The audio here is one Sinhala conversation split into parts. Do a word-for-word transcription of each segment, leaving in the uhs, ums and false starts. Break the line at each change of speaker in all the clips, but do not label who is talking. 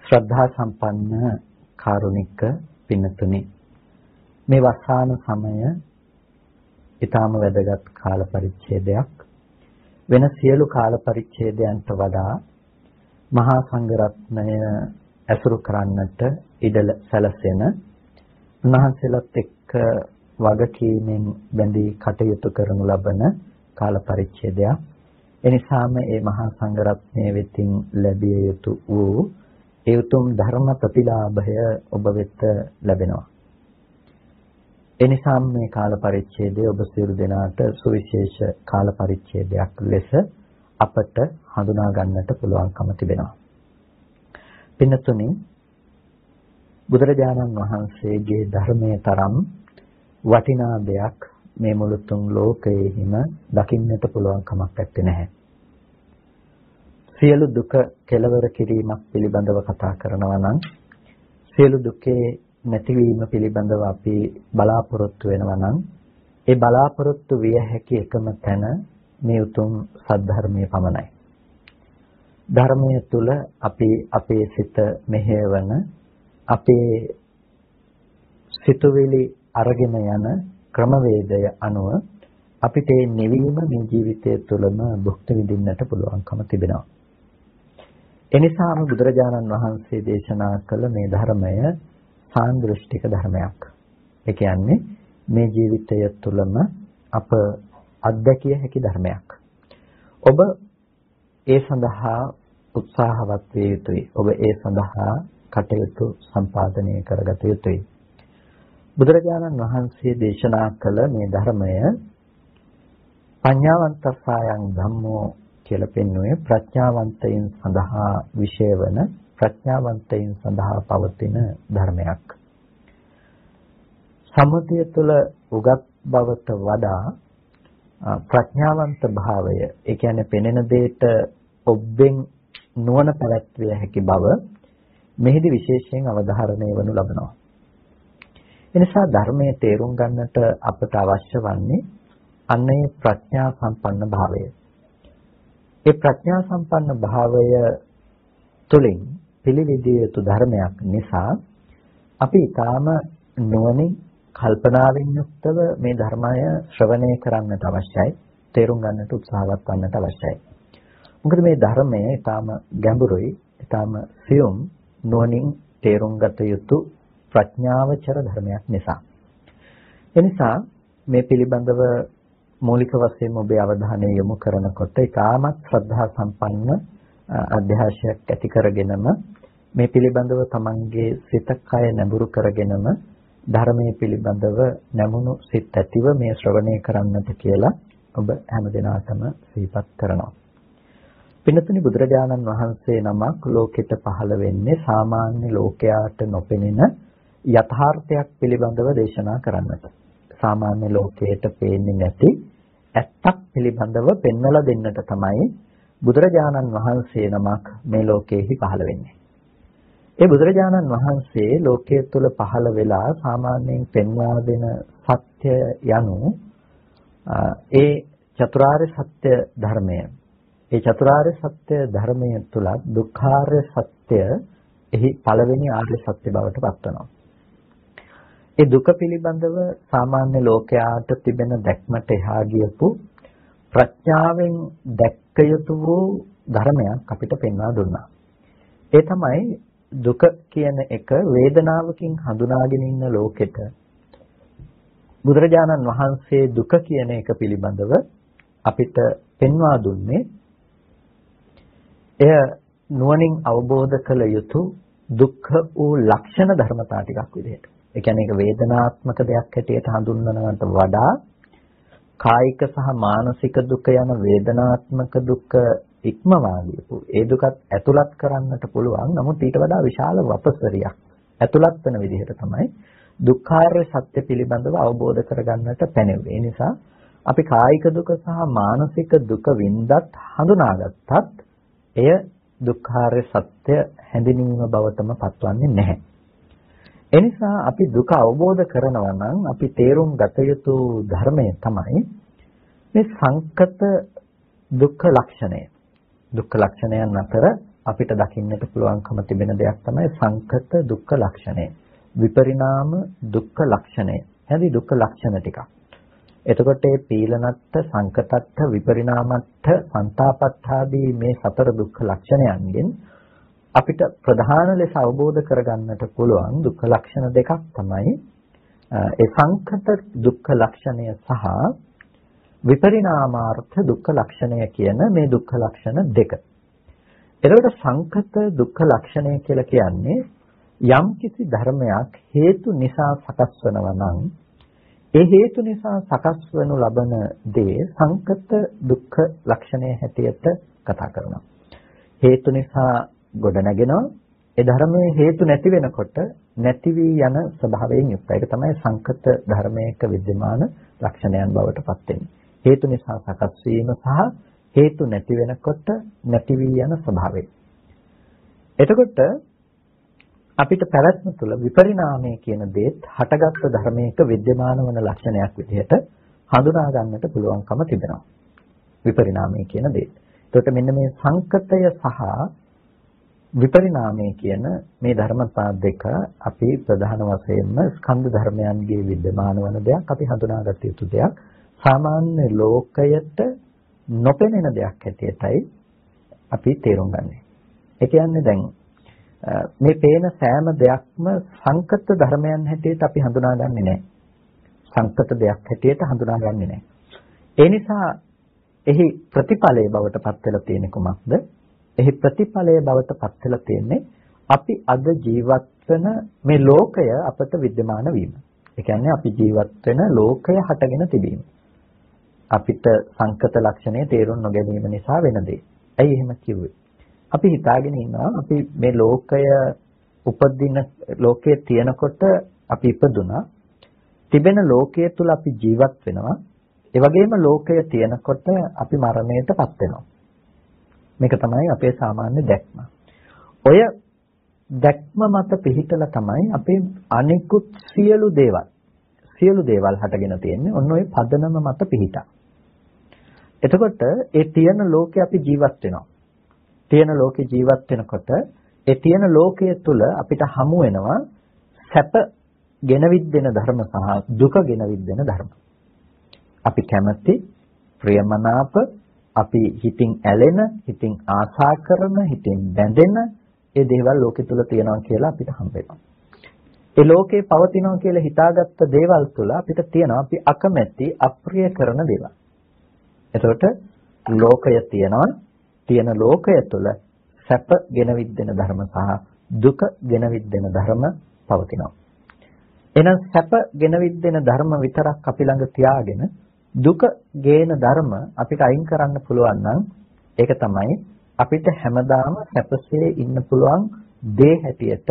ශ්‍රද්ධා සම්පන්න කාරුණික පින්තුනි, මේ වස්සාන සමය ඊටාම වැදගත් කාල පරිච්ඡේදයක්. වෙන සියලු කාල පරිච්ඡේදයන්ට වඩා මහා සංඝරත්නය ඇසුරු කරන්නට ඉඩ සැලසෙන, උන්වහන්සේලාත් එක්ක වගකීමෙන් බැඳී කටයුතු කරනු ලබන කාල පරිච්ඡේදයක්. එනිසාම මේ මහා සංඝරත්නය වෙතින් ලැබිය යුතු වූ ඒ උතුම් ධර්ම ප්‍රතිලාභය ඔබ වෙත ලැබෙනවා. එනිසාම මේ කාල පරිච්ඡේදය ඔබ සියලු දෙනාට සුවිශේෂ කාල පරිච්ඡේදයක් ලෙස අපට හඳුනා ගන්නට පුළුවන්කම තිබෙනවා. පින්තුනි, බුදුරජාණන් වහන්සේගේ ධර්මයේ තරම් වටිනා දෙයක් මේ මුළු තුන් ලෝකයේම දකින්නට පුළුවන් කමක් නැත්තේ නැහැ. සියලු දුක කෙලවර කිරීමක් පිළිබඳව කතා කරනවා නම්, සියලු දුකේ නැතිවීම පිළිබඳව අපි බලාපොරොත්තු වෙනවා නම්, ඒ බලාපොරොත්තු විය හැකි එකම තැන මේ උතුම් සද්ධර්මයේ පමණයි. ධර්මයේ තුල අපි අපේ සිත මෙහෙයවන, අපේ සිතුවිලි අරගෙන යන ක්‍රමවේදය අනුව අපිට මේ නිවීම මේ ජීවිතය තුළම භුක්ති විඳින්නට පුළුවන්කම තිබෙනවා. එනිසාම බුදුරජාණන් වහන්සේ දේශනා කළ මේ ධර්මය සාන්දෘෂ්ටික ධර්මයක්. ඒ කියන්නේ මේ ජීවිතය තුළම අප අත්දැකිය හැකි ධර්මයක්. ඔබ ඒ සඳහා උත්සාහවත් විය යුතුයි. ඔබ ඒ සඳහා කටයුතු සම්පාදනය කරගත යුතුයි. බුදුරජාණන් වහන්සේ දේශනා කළ මේ ධර්මය පඤ්ඤාවන්තස්සායන් ධම්මෝ කියලා පෙන්වුවේ ප්‍රඥාවන්තයින් සඳහා විශේෂ වන, ප්‍රඥාවන්තයින් සඳහා පවතින ධර්මයක්. සම්මුතිය තුළ උගත් බවට වඩා ප්‍රඥාවන්ත භාවය, ඒ කියන්නේ පෙනෙන දෙයට ඔබෙන් නුවණ පැවැත්විය හැකි බව මෙහිදී විශේෂයෙන් අවධාරණය වනු ලබනවා. එනිසා ධර්මයේ තේරුම් ගන්නට අපට අවශ්‍ය වන්නේ අන්නේ ප්‍රඥා සම්පන්න භාවය. ඒ ප්‍රඥා සම්පන්න භාවය තුළින් පිළිවිදිය යුතු ධර්මයක් නිසා අපි ඊටාම නුවණින් කල්පනාවෙන් යුක්තව මේ ධර්මය ශ්‍රවණය කරන්නට අවශ්‍යයි, තේරුම් ගන්නට උත්සාහවත් වන්නට අවශ්‍යයි. මොකද මේ ධර්මය ඊටාම ගැඹුරුයි, ඊටාම සියුම්, නුවණින් තේරුම් ගත යුතු ප්‍රඥාවචර ධර්මයක් නිසා. එනිසා මේ පිළිබඳව මූලික වශයෙන් ඔබේ අවධානය යොමු කරනකොට ඉතාමත් ශ්‍රද්ධා සම්පන්න අධ්‍යාශයක් ඇති කරගෙනම මේ පිළිබඳව තමන්ගේ සිත කය නැඹුරු කරගෙනම ධර්මයේ පිළිබඳව නැමුණු සිත් ඇතිව මේ ශ්‍රවණය කරන්නට කියලා ඔබ හැමදෙනාටම සිහිපත් කරනවා. පින්තුනි, බුදුරජාණන් වහන්සේ නමක් ලෝකෙට පහළ වෙන්නේ සාමාන්‍ය ලෝකයාට නොපෙනෙන යථාර්ථයක් පිළිබඳව දේශනා කරන්නට. සාමාන්‍ය ලෝකයට පේන්නේ නැති ඇත්තක් පිළිබඳව පෙන්වලා දෙන්නට තමයි බුදුරජාණන් වහන්සේ නමක් මේ ලෝකෙහි පහළ වෙන්නේ. ඒ බුදුරජාණන් වහන්සේ ලෝකයේ තුල පහළ වෙලා සාමාන්‍යයෙන් පෙන්වා දෙන සත්‍ය යනු ඒ චතුරාර්ය සත්‍ය ධර්මය. ඒ චතුරාර්ය සත්‍ය ධර්මයේ තුල දුක්ඛාර්ය සත්‍ය එහි පළවෙනි ආර්ය සත්‍ය බවට පත් වෙනවා. ඒ දුක පිළිබඳව සාමාන්‍ය ලෝකයාට තිබෙන දැක්මට එහා ගියපු ප්‍රඥාවෙන් දැක්ක යුතු වූ ධර්මයක් අපිට පෙන්වා දුන්නා. ඒ තමයි දුක කියන එක වේදනාවකින් හඳුනාගෙන ඉන්න ලෝකෙට බුදුරජාණන් වහන්සේ දුක කියන එක පිළිබඳව අපිට පෙන්වා දුන්නේ එය නුවණින් අවබෝධ කළ යුතු දුක්ඛ වූ ලක්ෂණ ධර්මතා ටිකක් විදිහට. ඒ කියන්නේ ඒක වේදනාත්මක දෙයක් හැටියට හඳුන්වනවට වඩා කායික සහ මානසික දුක යන වේදනාත්මක දුක ඉක්මවා ගියපු ඒ දුකත් ඇතුළත් කරන්නට පුළුවන්. නමුත් ඊට වඩා විශාල වපසරියක් ඇතුළත් වෙන විදිහට තමයි දුක්ඛාර්ය සත්‍ය පිළිබඳව අවබෝධ කරගන්නට පැනෙන්නේ. ඒ නිසා අපි කායික දුක සහ මානසික දුක වින්දත් හඳුනාගත්තත් එය දුක්ඛාර්ය සත්‍ය හැඳිනීම බවටම පත්වන්නේ නැහැ. එනිසා අපි දුක අවබෝධ කරනවා නම් අපි තේරුම් ගත යුතු ධර්මය තමයි මේ සංකත දුක්ඛ ලක්ෂණය. දුක්ඛ ලක්ෂණයන් අතර අපිට දකින්නට පුළුවන්කම තිබෙන දෙයක් තමයි සංකත දුක්ඛ ලක්ෂණය. විපරිණාම දුක්ඛ ලක්ෂණය. එහි දුක්ඛ ලක්ෂණ ටික. එතකොට මේ පීලනත්ත සංකතත්ත විපරිණාමත්ත සංතාපත්තාදී මේ සතර දුක්ඛ ලක්ෂණයන්ගෙන් අපිට ප්‍රධාන ලෙස අවබෝධ කරගන්නට පුළුවන් දුක්ඛ ලක්ෂණ දෙකක් තමයි ඒ සංකත දුක්ඛ ලක්ෂණය සහ විපරිණාමාර්ථ දුක්ඛ ලක්ෂණය කියන මේ දුක්ඛ ලක්ෂණ දෙක. එතකොට සංකත දුක්ඛ ලක්ෂණය කියලා කියන්නේ යම් කිසි ධර්මයක් හේතු නිසා සකස් වෙනවා නම් ඒ හේතු නිසා සකස් වනු ලබන දේ සංකත දුක්ඛ ලක්ෂණය හැටියට කතා කරනවා. හේතු නිසා ගොඩ නැගෙනවා. ඒ ධර්මයේ හේතු නැති වෙනකොට නැති වී යන ස්වභාවයෙන් යුක්තයි. ඒක තමයි සංකත ධර්මයක विद्यमान ලක්ෂණයන් බවට පත් වෙන්නේ. හේතු නිසා සකස් වීම සහ හේතු නැති වෙනකොට නැති වී යන ස්වභාවය. එතකොට අපිට පැවැත්ම තුළ විපරිණාමය කියන දේත් හටගත් ධර්මයක विद्यमान වන ලක්ෂණයක් විදිහට හඳුනා ගන්නට පුළුවන්කම තිබෙනවා. විපරිණාමය කියන දේ. එතකොට මෙන්න මේ සංකතය සහ විපරිණාමය කියන මේ ධර්මතා දෙක අපි ප්‍රධාන වශයෙන්ම ස්කන්ධ ධර්මයන්ගේ विद्यमान වන දෙයක්, අපි හඳුනාගත යුතු දෙයක්. සාමාන්‍ය ලෝකයට නොපෙනෙන දෙයක් හැටියටයි අපි තේරුම් ගන්නේ. ඒ කියන්නේ දැන් මේ පේන සෑම දෙයක්ම සංකත ධර්මයන් හැටියට අපි හඳුනාගන්නේ නැහැ. සංකත දෙයක් හැටියට හඳුනාගන්නේ නැහැ. ඒ නිසා එහි ප්‍රතිඵලයේ බවට පත් වෙලා තියෙන්නේ කොමක්ද? එහි ප්‍රතිඵලයේ බවට පත් වෙලා තියෙන්නේ අපි අද ජීවත් වෙන මේ ලෝකය අපට विद्यमान වීම. ඒ කියන්නේ අපි ජීවත් වෙන ලෝකය හටගෙන තිබීම. අපිට සංකත ලක්ෂණය තේරුම් නොගැනීම නිසා වෙන දේ. ඇයි එහෙම කිව්වේ? අපි හිතාගෙන ඉන්නවා අපි මේ ලෝකය උපදින ලෝකයේ තියෙනකොට අපි ඉපදුනා. තිබෙන ලෝකයේ තුල අපි ජීවත් වෙනවා. ඒ වගේම ලෝකය තියෙනකොට අපි මරණයටපත් වෙනවා. මේක තමයි අපේ සාමාන්‍ය දැක්ම. ඔය දැක්ම මත පිහිටලා තමයි අපේ අනිකුත් සියලු දේවල් සියලු දේවල් හටගෙන තියෙන්නේ. ඔන්න ඔය පදනම මත පිහිටා. එතකොට ඒ තියෙන ලෝකේ අපි ජීවත් වෙනවා. තියෙන ලෝකේ ජීවත් වෙනකොට ඒ තියෙන ලෝකයේ තුල අපිට හමු වෙනවා සැප ගෙනවිත් දෙන ධර්ම සහ දුක ගෙනවිත් දෙන ධර්ම. අපි කැමති ප්‍රියමනාප අපි හිතින් ඇලෙන, හිතින් ආශා කරන, හිතින් බැඳෙන ඒ දේවල් ලෝකෙ තුල තියෙනවා කියලා අපිට හම්බ වෙනවා. ඒ ලෝකේ පවතිනවා කියලා හිතාගත්ත දේවල් තුල අපිට තියෙනවා අපි අකමැති, අප්‍රිය කරන දේවල්. එතකොට ලෝකය තියෙනවා, තියෙන ලෝකය තුල සැප ගෙනවිත් දෙන ධර්ම සහ දුක ගෙනවිත් දෙන ධර්ම පවතිනවා. එහෙනම් සැප ගෙනවිත් දෙන ධර්ම විතරක් අපි ළඟ තියාගෙන දුක ගේන ධර්ම අපිට අයින් කරන්න පුළුවන් නම් ඒක තමයි අපිට හැමදාම සැපසේ ඉන්න පුළුවන් දේ හැටියට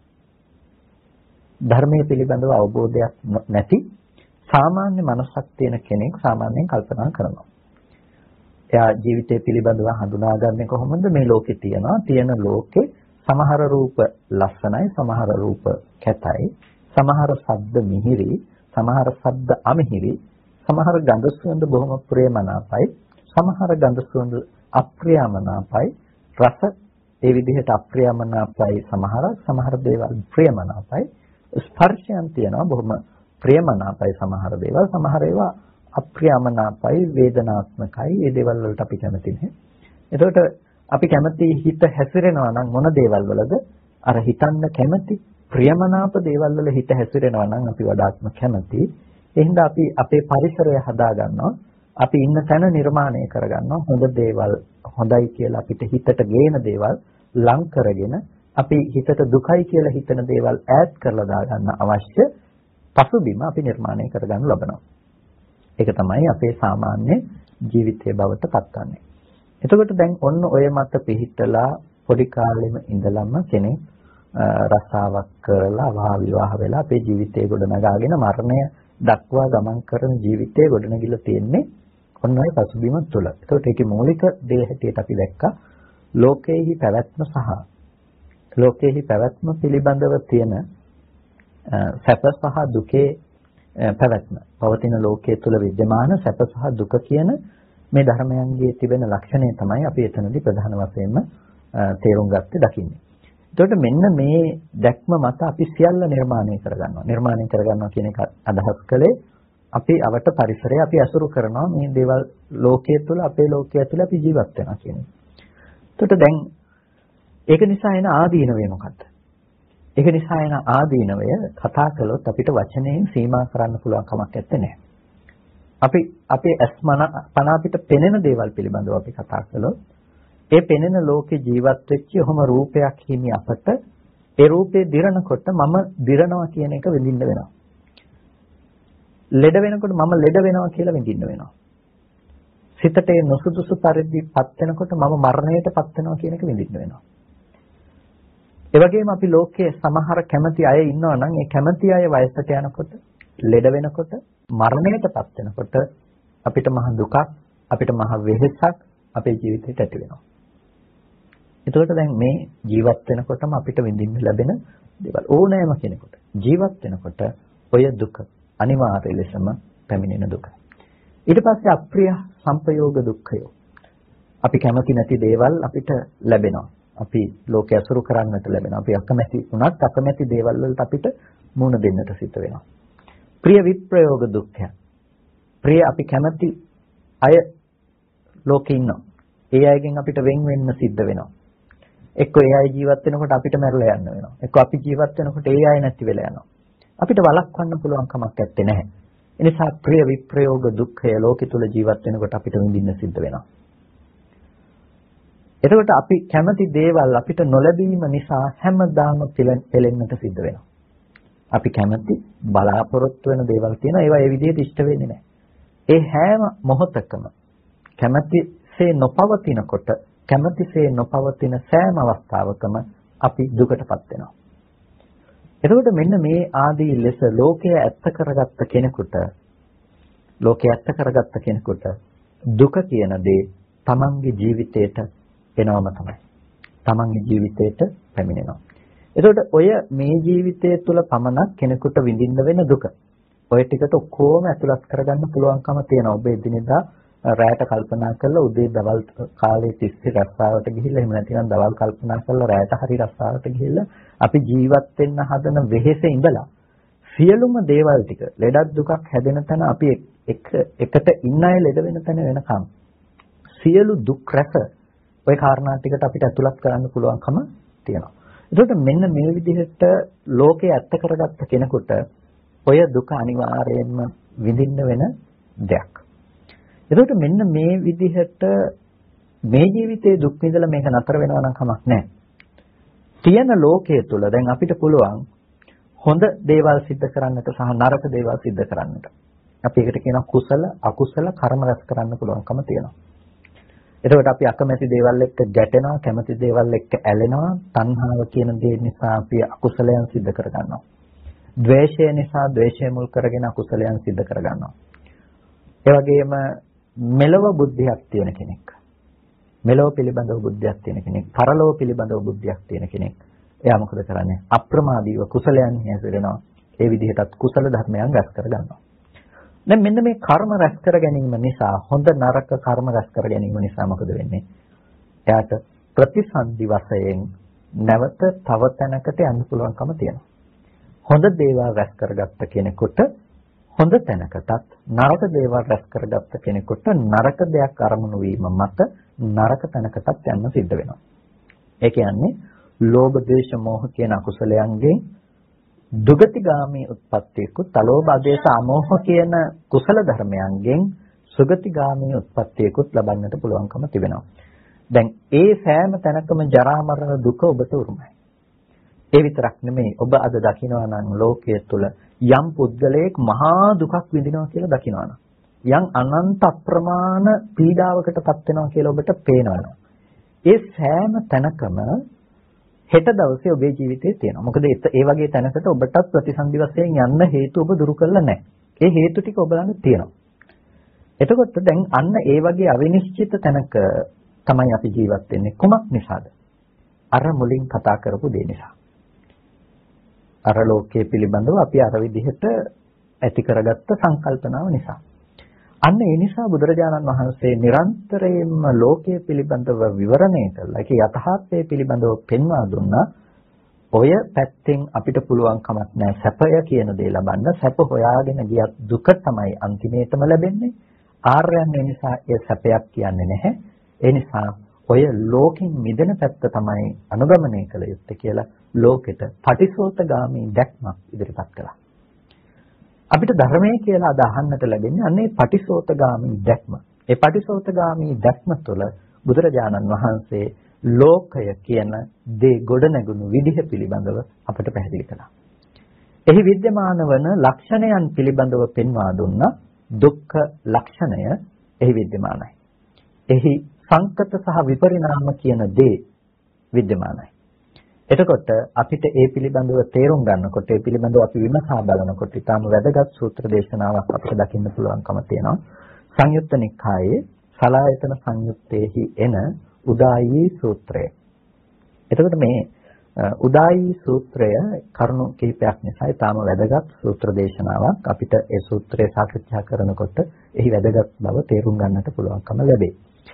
ධර්මයේ පිළිබඳව අවබෝධයක් නැති සාමාන්‍ය මනසක් තියෙන කෙනෙක් සාමාන්‍යයෙන් කල්පනා කරනවා. එයා ජීවිතය පිළිබඳව හඳුනාගන්නේ කොහොමද? මේ ලෝකේ තියනවා. තියෙන ලෝකේ සමහර රූප ලස්සනයි, සමහර රූප කැතයි, සමහර ශබ්ද මිහිරි, සමහර ශබ්ද අමිහිරි, සමහර ගඳ සුවඳ බොහොම ප්‍රියමනාපයි, සමහර ගඳ සුවඳ අප්‍රියමනාපයි, රස ඒ විදිහට අප්‍රියමනාපයි, සමහර සමහර දේවල් ප්‍රියමනාපයි, ස්පර්ශයන් තියෙනවා බොහොම ප්‍රියමනාපයි සමහර දේවල්, සමහර ඒවා අප්‍රියමනාපයි, වේදනාත්මකයි. මේ දේවල් වලට අපි කැමති නැහැ. එතකොට අපි කැමති හිත හැසිරෙනවා නම් මොන දේවල් වලද? අර හිතන්න කැමති ප්‍රියමනාප දේවල් වල හිත හැසිරෙනවා නම් අපි වඩාත්ම කැමති. එහෙනම් අපි අපේ පරිසරය හදා ගන්නවා. අපි ඉන්න තැන නිර්මාණය කර ගන්නවා. හොඳ දේවල්, හොඳයි කියලා අපිට හිතට ගේන දේවල් ලං කරගෙන අපි හිතට දුකයි කියලා හිතන දේවල් ඈඩ් කරලා දා ගන්න අවශ්‍ය පසුබිම අපි නිර්මාණය කර ගන්න ලබනවා. ඒක තමයි අපේ සාමාන්‍ය ජීවිතයේ බවට පත්වන්නේ. එතකොට දැන් ඔන්න ඔය මත පිහිටලා පොඩි කාලෙම ඉඳලම කෙනෙක් රස්සාවක් කරලා වාහ විවාහ වෙලා අපේ ජීවිතය ගොඩනගාගෙන මරණය දක්වා ගමන් කරන ජීවිතයේ ගොඩනැගිලා තියෙන්නේ ඔන්න ඔය පසුබිම තුළ. ඒකට ඒකේ මූලික දේ හැටියට අපි දැක්කා ලෝකයේහි පැවැත්ම සහ ලෝකයේහි පැවැත්ම පිළිබඳව තියෙන සැප සහ දුකේ පැවැත්ම. පවතින ලෝකයේ තුල विद्यमान සැප සහ දුක කියන මේ ධර්මයන්ගේ තිබෙන ලක්ෂණය තමයි අපි එතනදී ප්‍රධාන වශයෙන්ම තේරුම් ගත්තේ දකින්නේ. එතකොට මෙන්න මේ දැක්ම මත අපි සියල්ල නිර්මාණය කරගන්නවා. නිර්මාණය කරගන්නවා කියන එක අදහස් කළේ අපි අවට පරිසරය අපි අසුරු කරනවා මේ දේවල් ලෝකයේ තුල අපේ ලෝකයේ තුල අපි ජීවත් වෙනවා කියන එක. එතකොට දැන් ඒක නිසා එන ආදීනවය මොකක්ද? ඒක නිසා එන ආදීනවය කතා කළොත් අපිට වචනයෙන් සීමා කරන්න පුළුවන් කමක් නැත්තේ. අපි අපේ අස්මන පන අපිට පෙනෙන දේවල් පිළිබඳව අපි කතා කළොත් ඒ පෙනෙන ලෝකේ ජීවත් වෙච්ච ඔහොම රූපයක් හිමි අපට ඒ රූපේ දිරනකොට මම දිරනවා කියන එක විඳින්න වෙනවා. ලෙඩ වෙනකොට මම ලෙඩ වෙනවා කියලා විඳින්න වෙනවා. සිතට ඒ නොසුදුසු පරිදිපත් වෙනකොට මම මරණයටපත් වෙනවා කියන එක විඳින්න වෙනවා. ඒ වගේම අපි ලෝකයේ සමහර කැමැති අය ඉන්නවා නම් ඒ කැමැති අය වයසට යනකොට ලෙඩ වෙනකොට මරණයටපත් වෙනකොට අපිට මහ දුකක් අපිට මහ වෙහෙසක් අපේ ජීවිතේට ඇති වෙනවා. එතකොට දැන් මේ ජීවත් වෙනකොටම අපිට විඳින්න ලැබෙන දේවල් ඕනෑම කෙනෙකුට ජීවත් වෙනකොට ඔය දුක අනිවාර්ය ලෙසම පැමිණෙන දුක. ඊට පස්සේ අප්‍රිය සංපයෝග දුක්ඛය. අපි කැමති නැති දේවල් අපිට ලැබෙනවා. අපි ලෝකයේ අසුරු කරන්නට ලැබෙනවා. අපි අකමැති වුණත් අකමැති දේවල් වලට අපිට මුහුණ දෙන්නට සිද්ධ වෙනවා. ප්‍රිය විප්‍රයෝග දුක්ඛය. ප්‍රිය අපි කැමති අය ලෝකේ ඉන්නවා. ඒ අයගෙන් අපිට වෙන් වෙන්න සිද්ධ වෙනවා. එක්ක ඒ අය ජීවත් වෙනකොට අපිට මැරලා යන්න වෙනවා. එක්ක අපි ජීවත් වෙනකොට ඒ අය නැති වෙලා යනවා. අපිට වළක්වන්න පුළුවන් කමක් නැත්තේ නැහැ. ඒ නිසා ප්‍රිය විප්‍රයෝග දුක්ඛය ලෝකෙ තුල ජීවත් වෙනකොට අපිට විඳින්න සිද්ධ වෙනවා. එතකොට අපි කැමති දේවල් අපිට නොලැබීම නිසා හැමදාම පෙළෙන්නට සිද්ධ වෙනවා. අපි කැමති බලාපොරොත්තු වෙන දේවල් තියෙනවා. ඒවා ඒ විදිහට ඉෂ්ට වෙන්නේ නැහැ. ඒ හැම මොහොතකම කැමැතිසේ නොපවතිනකොට කැමැතිසේ නොපවතින සෑම අවස්ථාවකම අපි දුකටපත් වෙනවා. එතකොට මෙන්න මේ ආදී ලෙස ලෝකයේ ඇත්ත කරගත්ත කෙනෙකුට ලෝකයේ ඇත්ත කරගත්ත කෙනෙකුට දුක කියන දේ තමන්ගේ ජීවිතේට එනවම තමයි. තමන්ගේ ජීවිතේට පැමිණෙනවා. එතකොට ඔය මේ ජීවිතය තුළ පමණක් කෙනෙකුට විඳින්න වෙන දුක. ඔය ටිකට ඔක්කොම ඇතුළත් කරගන්න පුළුවන්කම තියෙනවා. ඔබ එදිනෙදා රැයට කල්පනා කරලා උදේ දවල් කාලේ තිස්සේ රස්සාවට ගිහිල්ලා එහෙම නැතිනම් දවල් කල්පනා කරලා රැයට හරි රස්සාවට ගිහිල්ලා අපි ජීවත් වෙන්න හදන වෙහෙසේ ඉඳලා සියලුම දේවල් ටික ලෙඩක් දුකක් හැදෙන තැන අපි එක එකට ඉන්න අය ලෙඩ වෙන තැන වෙනකම් සියලු දුක් රැස ওই කාරණා ටිකට අපිට ඇතුළත් කරන්න පුළුවන්කම තියෙනවා. එතකොට මෙන්න මේ විදිහට ලෝකේ ඇත්ත කරගත්ත කෙනෙකුට ඔය දුක අනිවාර්යයෙන්ම විඳින්න වෙන දෙයක්. එතකොට මෙන්න මේ විදිහට මේ ජීවිතයේ දුක් විඳලා මේක නතර වෙනවා නම් කමක් නැහැ. තියෙන ලෝකයේ තුල දැන් අපිට පුළුවන් හොඳ දේවල් සිද්ධ කරන්නට සහ නරක දේවල් සිද්ධ කරන්නට. අපි ඒකට කියනවා කුසල අකුසල කර්ම රැස් කරන්න පුළුවන්කම තියෙනවා. එතකොට අපි අකමැති දේවල් එක්ක ගැටෙනවා, කැමති දේවල් එක්ක ඇලෙනවා, තණ්හාව කියන දේ නිසා අපි අකුසලයන් සිද්ධ කරගන්නවා. ද්වේෂය නිසා ද්වේෂය මුල් කරගෙන අකුසලයන් සිද්ධ කරගන්නවා. ඒ වගේම මෙලව බුද්ධියක් තියෙන කෙනෙක්. මෙලව පිළිබඳව බුද්ධියක් තියෙන කෙනෙක්, පරලෝක පිළිබඳව බුද්ධියක් තියෙන කෙනෙක්. එයා මොකද කරන්නේ? අප්‍රමාදීව කුසලයන් හැසිරෙනවා. ඒ විදිහටත් කුසල ධර්මයන් රැස් කරගන්නවා. දැන් මෙන්න මේ කර්ම රැස් කර ගැනීම නිසා හොඳ නරක කර්ම රැස් කර ගැනීම නිසා මොකද වෙන්නේ? එයාට ප්‍රතිසන්දි වශයෙන් නැවත තව තැනකට යන්න පුළුවන්කම තියෙනවා. හොඳ දේවල් රැස් කරගත්ත කෙනෙකුට හොඳ තැනකටත් නරක දේවල් රැස් කරගත්ත කෙනෙකුට නරක දෙයක් අරමුණු වීම මත නරක තැනකටත් යන්න සිද්ධ වෙනවා. ඒ කියන්නේ ලෝභ, ද්වේෂ, මෝහ කියන අකුසලයන්ගෙන් දුගතිගාමී උත්පත්තියකුත්, අලෝභ, අදේශ, අමෝහ කියන කුසල ධර්මයන්ගෙන් සුගතිගාමී උත්පත්තියකුත් ලබන්නට පුළුවන්කම තිබෙනවා. දැන් ඒ සෑම තැනකම ජරා මරණ දුක ඔබට උරුමයි. ඒ විතරක් නෙමෙයි, ඔබ අද දකිනවා නම් ලෝකයේ තුල යම් පුද්ගලයෙක් මහා දුකක් විඳිනවා කියලා දකිනවා නම්, යම් අනන්ත අප්‍රමාණ පීඩාවකටපත් වෙනවා කියලා ඔබට පේනවා. ඒ සෑම තැනකම හෙට දවසේ ඔබේ ජීවිතේ තියෙනවා. මොකද ඒ වගේ තැනකට ඔබටත් ප්‍රතිසන්දි වශයෙන් යන්න හේතු ඔබ දුරු කරලා නැහැ. ඒ හේතු ටික ඔබ ළඟ තියෙනවා. එතකොට දැන් අන්න ඒ වගේ අවිනිශ්චිත තැනක තමයි අපි ජීවත් වෙන්නේ. කුමක් නිසාද? අර මුලින් කතා කරපු දේ නිසා. අර ලෝකයේ පිළිබඳව අපි අර විදිහට ඇති කරගත්ත සංකල්පනාව නිසා. අන්න ඒ නිසා බුදුරජාණන් වහන්සේ නිරන්තරයෙන්ම ලෝකයේ පිළිබඳව විවරණය කළා. ඒක යථාර්ථයේ පිළිබඳව පෙන්වා දුන්නා. ඔය පැත්තෙන් අපිට පුළුවන් කමක් නැහැ සැපය කියන දේ ලබන්න. සැප හොයාගෙන ගියත් දුක තමයි අන්තිමේටම ලැබෙන්නේ. ආර්යයන් ඒ නිසා ඒ සැපයක් කියන්නේ නැහැ. ඒ නිසා ඔය ලෝකෙන් මිදෙන පැත්ත තමයි අනුගමනය කළ යුත්තේ කියලා ලෝකෙට පටිසෝතගාමී දැක්මක් ඉදිරිපත් කළා. අපිට ධර්මයේ කියලා අද අහන්නට ලැබෙන්නේ අන්නේ පටිසෝතගාමී දැක්ම. ඒ පටිසෝතගාමී දැක්ම තුළ බුදුරජාණන් වහන්සේ ලෝකය කියන දේ ගොඩනැගුණු විදිහ පිළිබඳව අපට පැහැදිලි කළා. එහි विद्यमान වන ලක්ෂණයන් පිළිබඳව පෙන්වා දුන්නා. දුක්ඛ ලක්ෂණය එහි विद्यමානයි. එහි සංකත සහ විපරිණාම කියන දේ विद्यමානයි. එතකොට අපිට ඒ පිළිබඳව තේරුම් ගන්නකොට ඒ පිළිබඳව අපි විමසා බලනකොට ඊටම වැදගත් සූත්‍ර දේශනාවක් අපිට දකින්න පුළුවන්කම තියෙනවා. සංයුත්ත නිකායේ සලායතන සංයුත්තේහි එන උදායී සූත්‍රය. එතකොට මේ උදායී සූත්‍රය කරුණු කිහිපයක් නිසා ඊටම වැදගත් සූත්‍ර දේශනාවක්. අපිට ඒ සූත්‍රය සාකච්ඡා කරනකොට එහි වැදගත් බව තේරුම් ගන්නට පුළුවන්කම ලැබේ.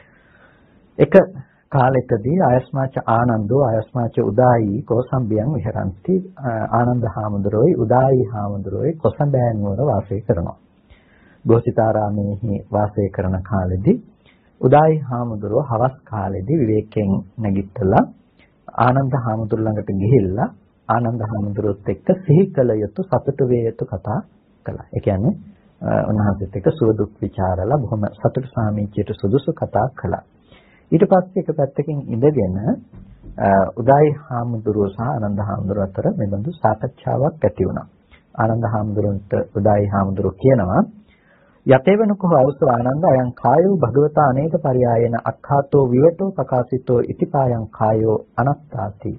එක කාලෙකදී ආයස්මාච ආනන්දෝ ආයස්මාච උදායී කෝසම්බියන් විහරಂತಿ ආනන්ද හාමුදුරුවෝයි උදායී හාමුදුරුවෝයි කොසඹෑ නුවර වාසය කරනවා. ගෝසිතාරාමේහි වාසය කරන කාලෙදී උදායී හාමුදුරුවෝ හවස් කාලෙදී විවේකයෙන් නැගිටලා ආනන්ද හාමුදුරුවෝ ළඟට ගිහිල්ලා ආනන්ද හාමුදුරුවොත් එක්ක සිහි කළ යුතු සතුටු වේ යුතු කතා කළා. ඒ කියන්නේ උන්වහන්සේත් එක්ක සුව දුක් ਵਿਚාරලා බොහොම සතුටු සාමිච්චයට සුදුසු කතා කළා. ඊට පස්සේ එක පැත්තකින් ඉඳගෙන උදායි හාමුදුරුවෝ සහ ආනන්ද හාමුදුරුවෝ අතර මෙබඳු සාකච්ඡාවක් ඇති වුණා. ආනන්ද හාමුදුරුවන්ට උදායි හාමුදුරුවෝ කියනවා යතේවනකෝ අවසෝ ආනන්ද අයං කායෝ භගවතා අනේක පරියායන අක්ඛාතෝ විවටෝ පකාසිතෝ ඉතිපායං කායෝ අනත්තාති.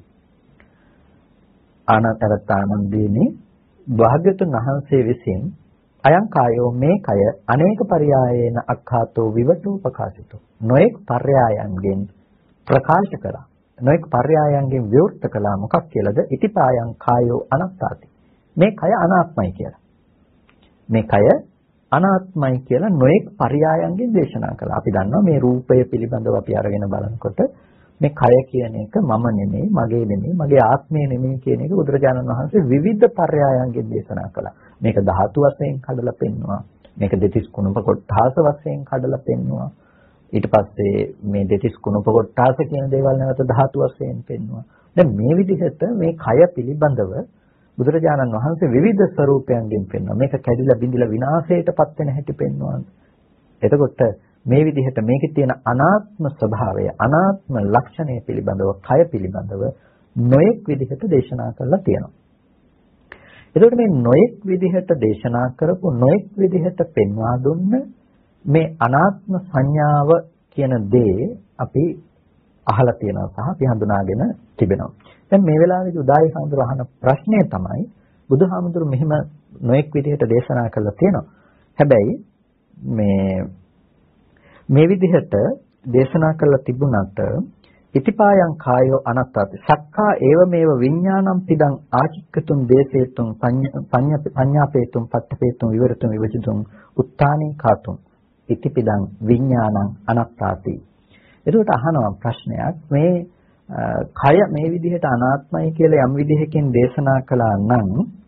ආනන්තරත් ආනන්දීනි භාග්‍යතුන් වහන්සේ විසින් අයං කායෝ මේ කය අනේක පරියායන අක්ඛාතෝ විවටෝ පකාසිතෝ නොඑක් පර්යායන්ගෙන් ප්‍රකාශ කළා. නොඑක් පර්යායන්ගෙන් විවෘත කළා. මොකක් කියලාද? ඉතිපායං කායෝ අනත්තාති. මේ කය අනාත්මයි කියලා. මේ කය අනාත්මයි කියලා නොඑක් පර්යායන්ගෙන් දේශනා කළා. අපි දන්නවා මේ රූපය පිළිබඳව අපි අරගෙන බලනකොට මේ කය කියන එක මම නෙමෙයි, මගේ නෙමෙයි, මගේ ආත්මය නෙමෙයි කියන එක බුදුරජාණන් වහන්සේ විවිධ පර්යායන්ගෙන් දේශනා කළා. මේක ධාතු වශයෙන් කඩලා පෙන්නවා. මේක දෙතිස් කුණප කොට්ඨාස වශයෙන් කඩලා පෙන්නවා. ඊට පස්සේ මේ දෙතිස් කුණප කොට්ඨාස කියන දේවල් නැවත ධාතු වශයෙන් පෙන්නවා. දැන් මේ විදිහට මේ කය පිළිබඳව බුදුරජාණන් වහන්සේ විවිධ ස්වરૂපයන්ගෙන් පෙන්වනවා. මේක කැඩිලා බිඳිලා විනාශයටපත් වෙන හැටි පෙන්වනවා. එතකොට මේ විදිහට මේකේ තියෙන අනාත්ම ස්වභාවය, අනාත්ම ලක්ෂණය පිළිබඳව, කය පිළිබඳව නොඑක් විදිහට දේශනා කරලා තියෙනවා. එතකොට මේ නොඑක් විදිහට දේශනා කරපු නොඑක් විදිහට පෙන්වා දුන්න මේ අනාත්ම සංඥාව කියන දේ අපි අහලා තියෙනවා සහ අපි හඳුනාගෙන තිබෙනවා. දැන් මේ වෙලාවේදී උදායි හාමුදුරුවෝ අහන ප්‍රශ්නය තමයි බුදුහාමුදුරුවෝ මෙහෙම නොඑක් විදිහට දේශනා කරලා තියෙනවා. හැබැයි මේ මේ විදිහට දේශනා කරලා තිබුණාට ඉතිපායං කායෝ අනත්තති සක්කා ඒව මේව විඥානම් පිටං ආචික්කතුම් දේසේතුම් පඤ්ඤාපේතුම් පත්තපේතුම් විවරතුම් විවචිතුම් උත්තානේ කාතුම් ඉතිපිදං විඥානං අනත්තාති. එතකොට අහනවා ප්‍රශ්නයක් මේ කය මේ විදිහට අනාත්මයි කියලා යම් විදිහකින් දේශනා කළා නම්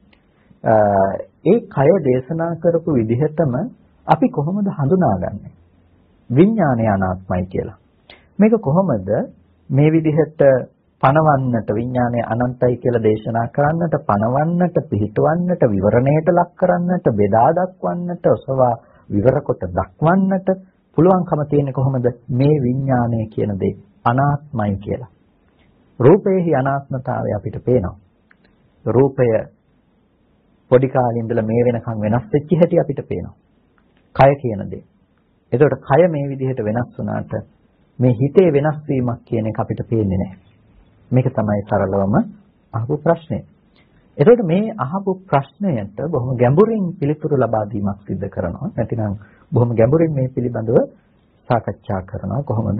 ඒ කය දේශනා කරපු විදිහටම අපි කොහොමද හඳුනාගන්නේ විඥානය අනාත්මයි කියලා? මේක කොහොමද මේ විදිහට පණවන්නට විඥානය අනන්තයි කියලා දේශනා කරන්නට, පණවන්නට, පිහිටවන්නට, විවරණයට ලක් කරන්නට, බෙදා දක්වන්නට, ඔසවා විවර කොට දක්වන්නට පුළුවන්කම තියෙන්නේ කොහොමද? මේ විඥානය කියන දේ අනාත්මයි කියලා. රූපයේහි අනාත්මතාවය අපිට පේනවා. රූපය පොඩි කාලේ ඉඳලා මේ වෙනකන් වෙනස් වෙච්ච හැටි අපිට පේනවා. කය කියන දේ. එතකොට කය මේ විදිහට වෙනස් වුණාට මේ හිතේ වෙනස් වීමක් කියන එක අපිට පේන්නේ නැහැ. මේක තමයි සරලවම අහපු ප්‍රශ්නය. එතකොට මේ අහපු ප්‍රශ්නයට බොහොම ගැඹුරින් පිළිතුරු ලබා දීමක් සිදු කරනවා. නැතිනම් බොහොම ගැඹුරින් මේ පිළිබඳව සාකච්ඡා කරනවා. කොහොමද?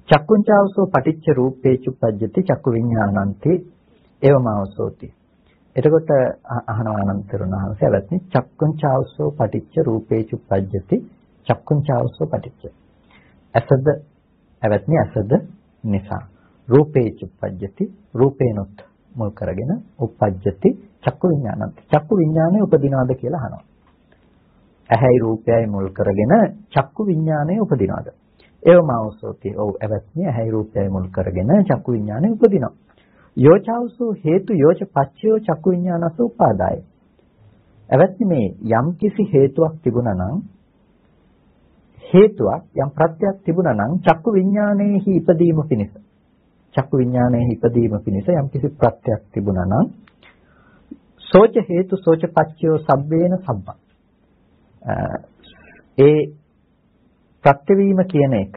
චක්කුංචාවසෝ පටිච්ච රූපේචු පජ්ජති චක්කු විඥානන්ති එවමවසෝති. එතකොට අහනවා අනන්තරුණ වහන්සේ අවත්නි චක්කුංචාවසෝ පටිච්ච රූපේච උප්පජ්ජති චක්කුංචාවසෝ පටිච්ච. අසද අවත්නි අසද නිසා රූපේච උප්පජ්ජති රූපේනොත් මුල් කරගෙන උප්පජ්ජති චක්කු විඥානත් චක්කු විඥානය උපදිනවද කියලා අහනවා. ඇහැයි රූපයයි මුල් කරගෙන චක්කු විඥානය උපදිනවද? ඒවමවසෝති. ඔව් අවත්නි ඇහැයි රූපයයි මුල් කරගෙන චක්කු විඥානය උපදිනවා. යෝචාවසෝ හේතු යෝච පච්චයෝ චක්කු විඥානස උපාදාය. අවත්නි මේ යම් කිසි හේතුවක් තිබුණා නම් හේතුවක් යම් ප්‍රත්‍යක් තිබුණා නම් චක්කු විඥානයේහි ඉපදීම පිණිස චක්කු විඥානයේහි ඉපදීම පිණිස යම් කිසි ප්‍රත්‍යක් තිබුණා නම් සෝච හේතු සෝච පච්චයෝ සබ්බේන සබ්බං. ඒ ප්‍රත්‍යවීම කියන එක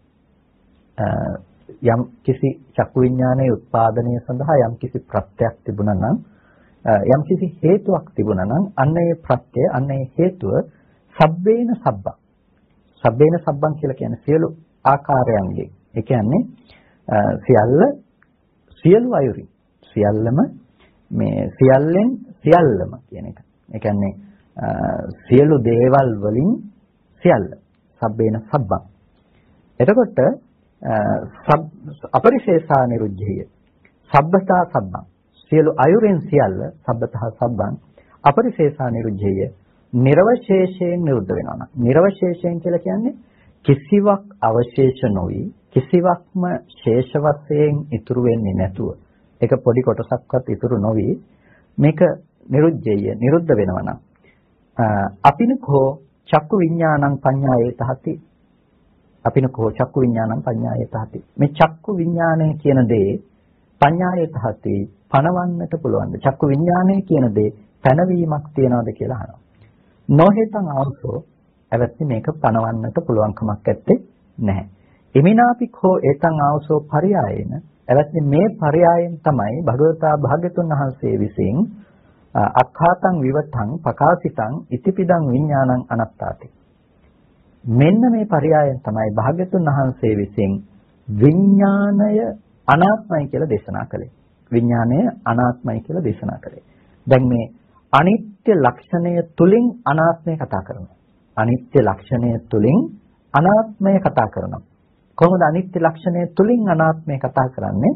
යම් කිසි චක්කු විඥානයේ උත්පාදනය සඳහා යම් කිසි ප්‍රත්‍යක් තිබුණා නම් යම් කිසි හේතුවක් තිබුණා නම් අන්න ඒ ප්‍රත්‍යය අන්න ඒ හේතුව සබ්බේන සබ්බං. සබ්බේන සබ්බං කියලා කියන්නේ සියලු ආකාරයන්ගෙන්. ඒ කියන්නේ සියල්ල සියලු අයුරින් සියල්ලම මේ සියල්ලෙන් සියල්ලම කියන එක. ඒ කියන්නේ සියලු දේවල් වලින් සියල්ල සබ්බේන සබ්බං. එතකොට සබ් අපරිශේෂා නිරුද්ධිය සබ්බතා සබ්බං සියලු අයුරින් සියල්ල සබ්බතා සබ්බං අපරිශේෂා නිරුද්ධිය නිර්වශේෂයෙන් නිරුද්ධ වෙනවා නම් නිර්වශේෂයෙන් කියලා කියන්නේ කිසිවක් අවශේෂ නොවි කිසිවක්ම ශේෂ වශයෙන් ඉතුරු වෙන්නේ නැතුව ඒක පොඩි කොටසක්වත් ඉතුරු නොවි මේක නිරුද්ධිය නිරුද්ධ වෙනවා නම් අපිනකෝ චක්කු විඥානං පඤ්ඤායේ තහති අපිනකෝ චක්කු විඥානං පඤ්ඤායේ තහති මේ චක්කු විඥානය කියන දේ පඤ්ඤායේ තහති පණවන්නට පුළුවන්ද චක්කු විඥානය කියන දේ පැනවීමක් තියනවද කියලා අහනවා නොහෙතං ආවසෝ අවත්ති මේක පණවන්නට පුළුවන්කමක් නැත්තේ නැහැ එමිනාපිකෝ ඒතං ආවසෝ පරියායේන අවත්ති මේ පරියායෙන් තමයි භගවතා භාග්‍යතුන් වහන්සේ විසින් අක්ඛාතං විවටං පකාසිතං ඉතිපිදං විඥානං අනත්තාති මෙන්න මේ පරියායෙන් තමයි භාග්‍යතුන් වහන්සේ විසින් විඥාණය අනාත්මයි කියලා දේශනා කළේ විඥාණය අනාත්මයි කියලා දේශනා කළේ දැන් මේ අනිත්‍ය ලක්ෂණය තුලින් අනාත්මය කතා කරනවා අනිත්‍ය ලක්ෂණය තුලින් අනාත්මය කතා කරනවා කොහොමද අනිත්‍ය ලක්ෂණය තුලින් අනාත්මය කතා කරන්නේ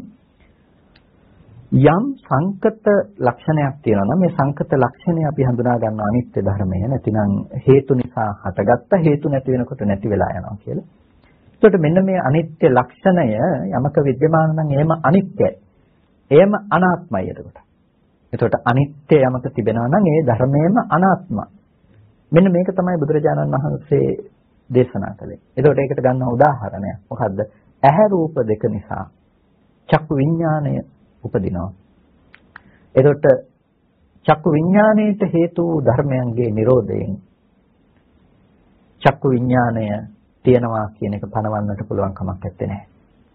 යම් සංකත ලක්ෂණයක් තියෙනවා නම් මේ සංකත ලක්ෂණය අපි හඳුනා ගන්න අනිත්‍ය ධර්මය නැතිනම් හේතු නිසා හටගත්ත හේතු නැති වෙනකොට නැති වෙලා යනවා කියලා. ඒකට මෙන්න මේ අනිත්‍ය ලක්ෂණය යමක विद्यमान නම් එහෙම අනිත්‍යයි. එහෙම අනාත්මයි එතකොට. එතකොට අනිත්‍ය යමක තිබෙනවා නම් ඒ ධර්මයේම අනාත්මයි. මෙන්න මේක තමයි බුදුරජාණන් වහන්සේ දේශනා කළේ. එතකොට ඒකට ගන්න උදාහරණයක් මොකද්ද? ඇහැ රූප දෙක නිසා චක්කු විඥාණය උපදිනවා. එතකොට චක්කු විඥාණයට හේතු ධර්මයන්ගේ නිරෝධයෙන් චක්කු විඥාණය තියෙනවා කියන එක පනවන්නට පුළුවන් කමක් නැත්තේ නෑ.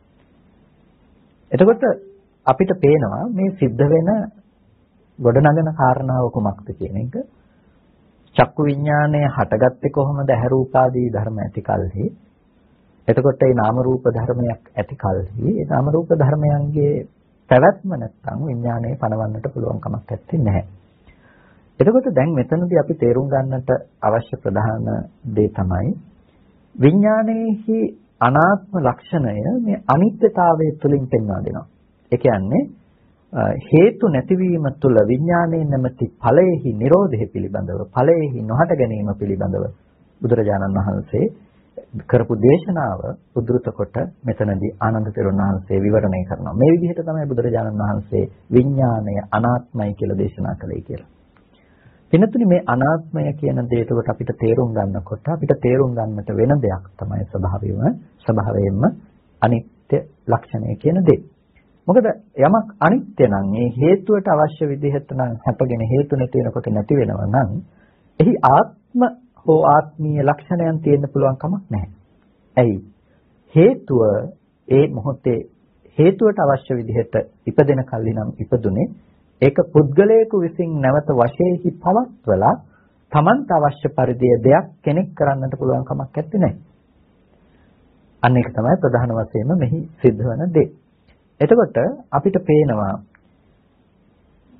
එතකොට අපිට පේනවා මේ සිද්ධ වෙන ගොඩනගන කාරණාව කුමක්ද කියන එක. චක්කු විඥාණය හටගත්තේ කොහොමද? ඇහැ රූපාදී ධර්ම ඇති කල්හි. එතකොට මේ නාම රූප ධර්මයක් ඇති කල්හි ඒ නාම රූප ධර්මයන්ගේ පැවැත්ම නැත්නම් විඥානය පනවන්නට පුළුවන් කමක් නැත්තේ නැහැ. එතකොට දැන් මෙතනදී අපි තේරුම් ගන්නට අවශ්‍ය ප්‍රධාන දේ තමයි විඥානයේහි අනාත්ම ලක්ෂණය මේ අනිත්‍යතාවය තුළින් පෙන්වා දෙනවා. ඒ කියන්නේ හේතු නැතිවීම තුළ විඥානයේ නැමැති ඵලයේහි නිරෝධය පිළිබඳව ඵලයේහි නොහට ගැනීම පිළිබඳව බුදුරජාණන් වහන්සේ කරපු දේශනාව උද්දෘත කොට මෙතනදී ආනන්ද තෙරුන් වහන්සේ විවරණය කරනවා. මේ විදිහට තමයි බුදුරජාණන් වහන්සේ විඥාණය අනාත්මයි කියලා දේශනා කළේ කියලා. වෙනතුනි මේ අනාත්මය කියන දේ එතකොට අපිට තේරුම් ගන්නකොට අපිට තේරුම් ගන්නට වෙන දෙයක් තමයි ස්වභාවයෙන්ම ස්වභාවයෙන්ම අනිත්‍ය ලක්ෂණය කියන දේ. මොකද යමක් අනිත්‍ය නම් ඒ හේතුවට අවශ්‍ය විදිහට නම් හැපගෙන හේතු නැති වෙනකොට නැති වෙනවා නම් එහි ආත්ම හෝ ආත්මීය ලක්ෂණයන් තියෙන්න පුළුවන් කමක් නැහැ. ඇයි? හේතුව ඒ මොහොතේ හේතුවට අවශ්‍ය විදිහට ඉපදෙන කල්ලි නම් ඉපදුනේ ඒක පුද්ගලයෙකු විසින් නැවත වශයෙන්හි පවත්වලා Tamanට අවශ්‍ය පරිදි දෙයක් කෙනෙක් කරන්නට පුළුවන් කමක් නැත්තේ නෑ. අන්න ඒක තමයි ප්‍රධාන වශයෙන්ම මෙහි සිද්ධ වෙන දේ. එතකොට අපිට පේනවා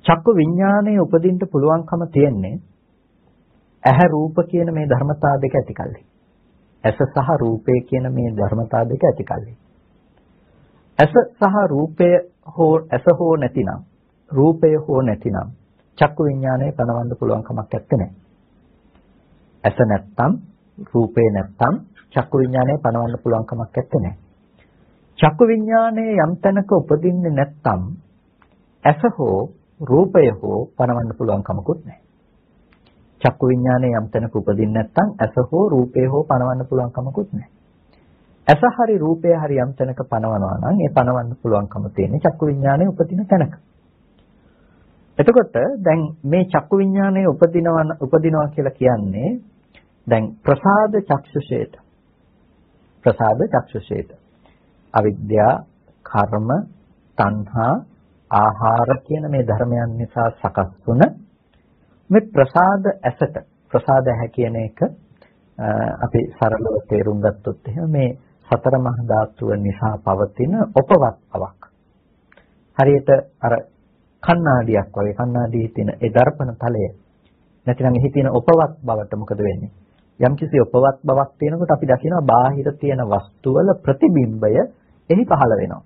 චක්කු විඥානයේ උපදින්න පුළුවන්කම තියෙන්නේ ඇහැ රූප කියන මේ ධර්මතා දෙක ඇතිකල්ලි. ඇස සහ රූපය කියන මේ ධර්මතා දෙක ඇතිකල්ලි. ඇස සහ රූපය හෝ ඇස හෝ නැතිනම් රූපය හෝ නැතිනම් චක්කු විඥානයේ පනවන්න පුළුවන් කමක් නැත්තේ. ඇස නැත්තම් රූපේ නැත්තම් චක්කු විඥානයේ පනවන්න පුළුවන් කමක් නැත්තේ. චක්කු විඥානයේ යම් තැනක උපදින්නේ නැත්තම් ඇස හෝ රූපය හෝ පනවන්න පුළුවන් කමකුත් නැහැ. චක්කු විඥානයේ යම් තැනක උපදින්නේ නැත්තම් ඇස හෝ රූපය හෝ පනවන්න පුළුවන් කමකුත් නැහැ. ඇස හරි රූපය හරි යම් තැනක පනවනවා නම් ඒ පනවන්න පුළුවන්කම තියෙන්නේ චක්කු විඥානයේ උපදින තැනක. එතකොට දැන් මේ චක්කු විඥානයේ උපදිනවා උපදිනවා කියලා කියන්නේ දැන් ප්‍රසාද චක්ෂුෂේත. ප්‍රසාද චක්ෂුෂේත. අවිද්‍යා, කර්ම, තණ්හා, ආහාර කියන මේ ධර්මයන් නිසා සකස් වුණ මේ ප්‍රසාද ඇසට ප්‍රසාද ඇහැ කියන එක අපි සරලව තේරුම් ගත්තොත් එහෙම මේ සතර මහා ධාතුව නිසා පවතින උපවත් බවක්. හරියට අර කණ්ණාඩියක් වගේ කණ්ණාඩියේ තියෙන ඒ දර්පණ තලය නැතිනම් එහි තියෙන උපවත් බවට මොකද වෙන්නේ? යම්කිසි උපවත් බවක් තියෙනකොට අපි දකිනවා බාහිර තියෙන වස්තුවල ප්‍රතිබිම්බය එහි පහළ වෙනවා.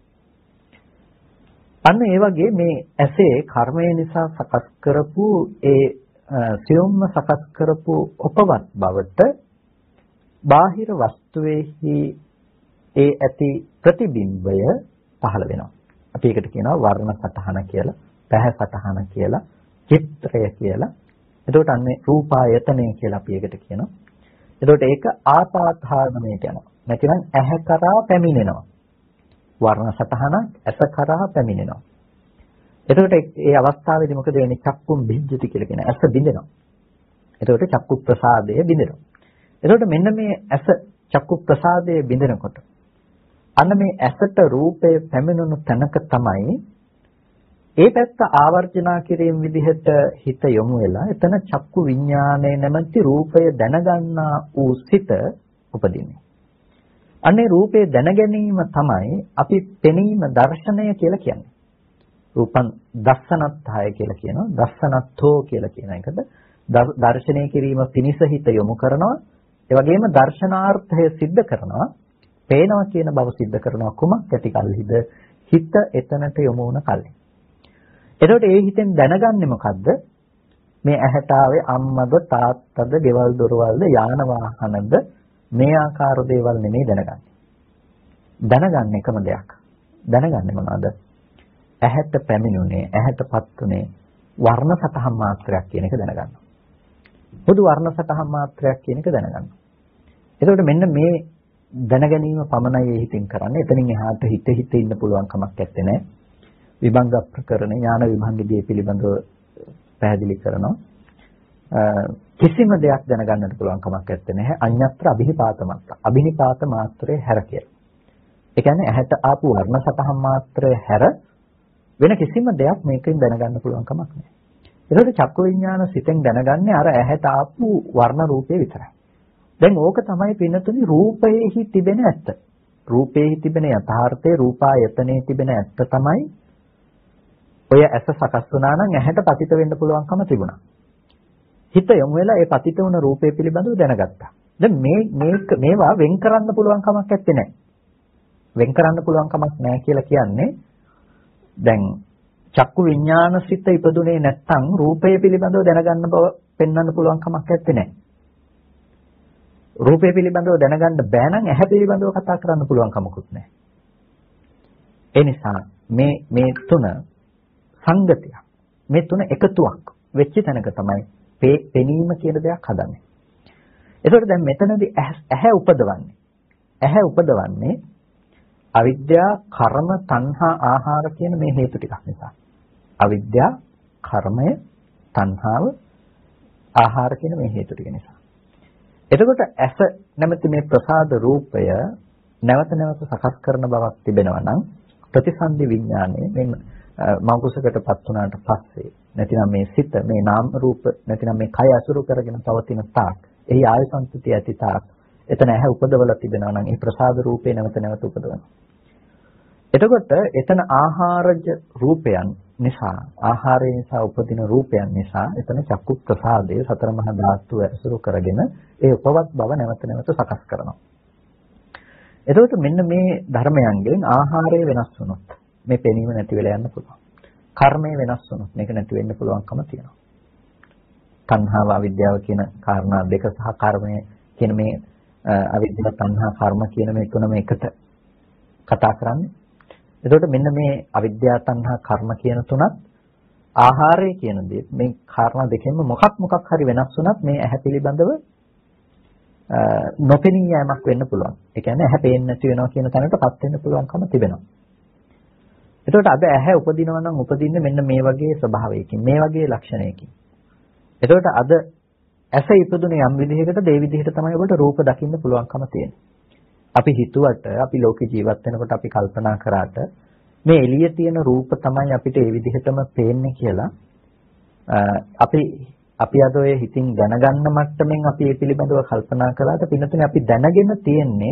අන්න ඒ වගේ මේ ඇසේ කර්මය නිසා සකස් කරපු ඒ සියුම්ම සකස් කරපු උපවත් බවට බාහිර වස්තුවේහි ඒ ඇති ප්‍රතිබිම්බය පහළ වෙනවා. අපි ඒකට කියනවා වර්ණ සටහන කියලා, පැහැ සටහන කියලා, චිත්‍රය කියලා. එතකොට අන්නේ රූපායතනය කියලා අපි ඒකට කියනවා. එතකොට ඒක ආපාතානමයට යනවා. නැතිනම් ඇහැ කරා පැමිණෙනවා. වර්ණ සටහනක් ඇස කරා පැමිණෙනවා. එතකොට ඒ අවස්ථාවේදී මොකද වෙන්නේ? චක්කුම් බින්ජති කියලා කියන ඇස බින්දෙනවා. එතකොට චක්කු ප්‍රසාදය බින්දෙනවා. එතකොට මෙන්න මේ ඇස චක්කු ප්‍රසාදයේ බින්දෙනකොට අන්න මේ ඇසට රූපය පැමිණුණු තැනක තමයි ඒ පැත්ත ආවර්ජනා කිරීම විදිහට හිත යොමු වෙලා එතන චක්කු විඥානයේ නැමැති රූපය දැනගන්නා වූ සිත උපදින්නේ. අන්නේ රූපේ දැන ගැනීම තමයි අපි පෙනීම දර්ශනය කියලා කියන්නේ. රූපං දස්සනත්ථය කියලා කියනවා. දස්සනත්ථෝ කියලා කියන එකට දර්ශනය කිරීම පිණිස හිත යොමු කරනවා. ඒ වගේම දර්ශනාර්ථය સિદ્ધ කරනවා. පේනවා කියන බව સિદ્ધ කරනවා කුමක් ඇති කල්හිද? හිත එතනට යොමු වුණ කල්හි. එතකොට ඒ හිතෙන් දැනගන්නේ මොකද්ද? මේ ඇහැට ආවේ අම්මද තාත්තද, ගෙවල් දොරවල්ද, යාන වාහනද මේ ආකාර දේවල් නෙමෙයි දැනගන්නේ. දැනගන්න එකම දෙයක්. දැනගන්නේ මොනවද? ඇහැට පැමිණුනේ, ඇහැටපත් උනේ වර්ණ සතහන් මාත්‍රයක් කියන එක දැනගන්නවා. පොදු වර්ණ සතහන් මාත්‍රයක් කියන එක දැනගන්නවා. එතකොට මෙන්න මේ දැනගැනීම පමණයි ඒ හිතින් කරන්නේ. එතනින් එහාට හිත හිත ඉන්න පුළුවන් කමක් නැත්තේ නෑ. විභංග ප්‍රකරණ ඥාන විභංගදී පිළිබඳව පැහැදිලි කරනවා. කිසිම දෙයක් දැනගන්නට පුළුවන් කමක් නැත්තේ නැහැ. අඤ්ඤත්‍ර අභිනිපාත මාත්‍ර. අභිනිපාත මාත්‍රයේ හැර කියලා. ඒ කියන්නේ ඇහැට ආපු වර්ණ සතහන් මාත්‍රය හැර වෙන කිසිම දෙයක් මේකෙන් දැනගන්න පුළුවන් කමක් නැහැ. ඒකට චක්කු විඥාන සිතෙන් දැනගන්නේ අර ඇහැට ආපු වර්ණ රූපේ විතරයි. දැන් ඕක තමයි පින්නතුනි රූපයේහි තිබෙන ඇත්ත. රූපයේහි තිබෙන යථාර්ථයේ රූපායතනයේ තිබෙන ඇත්ත තමයි ඔය ඇස සකස් වුණා නම් ඇහැට පතිත වෙන්න පුළුවන්කම තිබුණා. හිත යොමු වෙලා ඒ පතිත වුණ රූපය පිළිබඳව දැනගත්තා. දැන් මේ මේක මේවා වෙන් කරන්න පුළුවන් කමක් නැත්තේ නෑ. වෙන් කරන්න පුළුවන් කමක් නෑ කියලා කියන්නේ දැන් චක්කු විඥාන සිත ඉපදුනේ නැත්නම් රූපය පිළිබඳව දැනගන්න බව පෙන්වන්න පුළුවන් කමක් නැත්තේ නෑ. රූපය පිළිබඳව දැනගන්න බෑ නම් ඇහැ පිළිබඳව කතා කරන්න පුළුවන් කමකුත් නෑ. ඒ නිසා මේ මේ තුන සංගතියක්. මේ තුන එකතුවක් වෙච්ච තැනක තමයි පෙනීම කියන දෙයක් හදන්නේ. ඒකට දැන් මෙතනදී ඇහැ උපදවන්නේ. ඇහැ උපදවන්නේ අවිද්‍යා, කර්ම, තණ්හා, ආහාර කියන මේ හේතු ටිකක් නිසා. අවිද්‍යා, කර්මය, තණ්හාව, ආහාර කියන මේ හේතු ටික නිසා. එතකොට ඇස නැමැති මේ ප්‍රසාද රූපය නැවත නැවත සකස් කරන බවක් තිබෙනවා නම් ප්‍රතිසන්දි විඥානයේ මේ මෞකසකටපත් වුණාට පස්සේ නැතිනම් මේ සිත මේ නාම රූප නැතිනම් මේ කය අසුරු කරගෙන පවතින තාක් එහි ආයු සංතතිය ඇති තාක් එතන ඇහැ උපදවලා තිබෙනවා නම් ඒ ප්‍රසාද රූපේ නැවත නැවත උපදවනවා. එතකොට එතන ආහාරජ රූපයන් නිසා ආහාරය නිසා උපදින රූපයන් නිසා එතන චක්කු ප්‍රසාදයේ සතර මහා ධාතු ඇසුරු කරගෙන ඒ උපවත් බව නැවත නැවත සකස් කරනවා. එතකොට මෙන්න මේ ධර්මයන්ගෙන් ආහාරය වෙනස් වුණොත් මේ පෙනීම නැති වෙලා යන්න පුළුවන්. කර්මය වෙනස් වුණොත් මේක නැති වෙන්න පුළුවන්කම තියෙනවා. තණ්හාව අවිද්‍යාව කියන කාරණා දෙක සහ කර්මය කියන මේ අවිද්‍යාව තණ්හා කර්ම කියන මේ තුනම එකට කතා කරන්නේ. එතකොට මෙන්න මේ අවිද්‍යාව තණ්හා කර්ම කියන තුනත් ආහාරය කියන දේ මේ කාරණා දෙකෙන්ම මොකක් මොකක් හරි වෙනස් වුණත් මේ ඇහැ පිළිබඳව නොපෙනී යෑමක් වෙන්න පුළුවන්. ඒ කියන්නේ ඇහැ පේන්නේ නැති වෙනවා කියන තැනටපත් වෙන්න පුළුවන්කම තිබෙනවා. එතකොට අද ඇහැ උපදිනවා නම් උපදින්නේ මෙන්න මේ වගේ ස්වභාවයකින්, මේ වගේ ලක්ෂණයකින්. එතකොට අද ඇස ඉපදුනේ යම් විදිහකට ඒ විදිහට තමයි ඔබට රූප දකින්න පුළුවන්කම තියෙන්නේ. අපි හිතුවට අපි ලෝකේ ජීවත් වෙනකොට අපි කල්පනා කරාට මේ එළියේ තියෙන රූප තමයි අපිට ඒ විදිහටම පේන්නේ කියලා අපි අපි අද ඔය හිතින් දැනගන්න මට්ටමින් අපි ඒ පිළිබඳව කල්පනා කළාට පින්නතුනේ අපි දැනගෙන තියෙන්නේ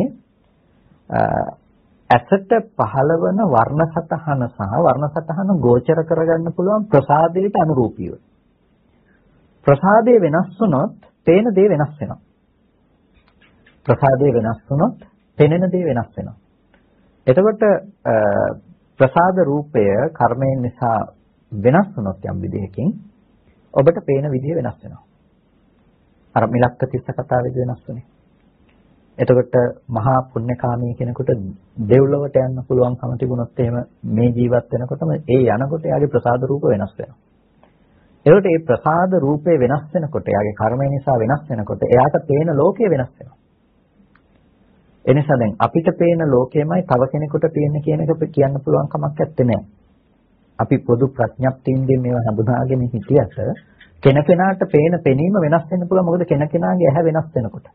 ඇසට පහළවන වර්ණ සතහන සහ වර්ණ සතහන ගෝචර කරගන්න පුළුවන් ප්‍රසාදයට අනුරූපීව. ප්‍රසාදේ වෙනස් වුණොත් පේන දේ වෙනස් වෙනවා. ප්‍රසාදේ වෙනස් වුණොත් පෙනෙන දේ වෙනස් වෙනවා. එතකොට ප්‍රසාද රූපය කර්මයෙන් නිසා වෙනස් වුණොත් යම් විදිහකින් ඔබට පේන විදිහ වෙනස් වෙනවා. අර මිලක්ක තිස්ස කතාවේදී වෙනස් වුණේ. එතකොට මහා පුණ්‍යකාමී කෙනෙකුට දෙව්ලොවට යන්න පුළුවන්කම තිබුණොත් එහෙම මේ ජීවත් වෙනකොටම ඒ යනකොට එයාගේ ප්‍රසාද රූප වෙනස් වෙනවා. එතකොට මේ ප්‍රසාද රූපේ වෙනස් වෙනකොට එයාගේ කර්මය නිසා වෙනස් වෙනකොට එයාට පේන ලෝකය වෙනස් වෙනවා. ඒ නිසා දැන් අපිට පේන ලෝකයමයි තව කෙනෙකුට පේන්නේ කියන එක කියන්න පුළුවන් කමක් නැත්තේ නෑ. අපි පොදු ප්‍රඥප්තියින්ගෙන් මේවා හඳුනාගෙන හිටියට කෙනකෙනාට පේන පෙනීම වෙනස් වෙන්න පුළුවන්. මොකද කෙනකෙනාගේ ඇහැ වෙනස් වෙනකොට.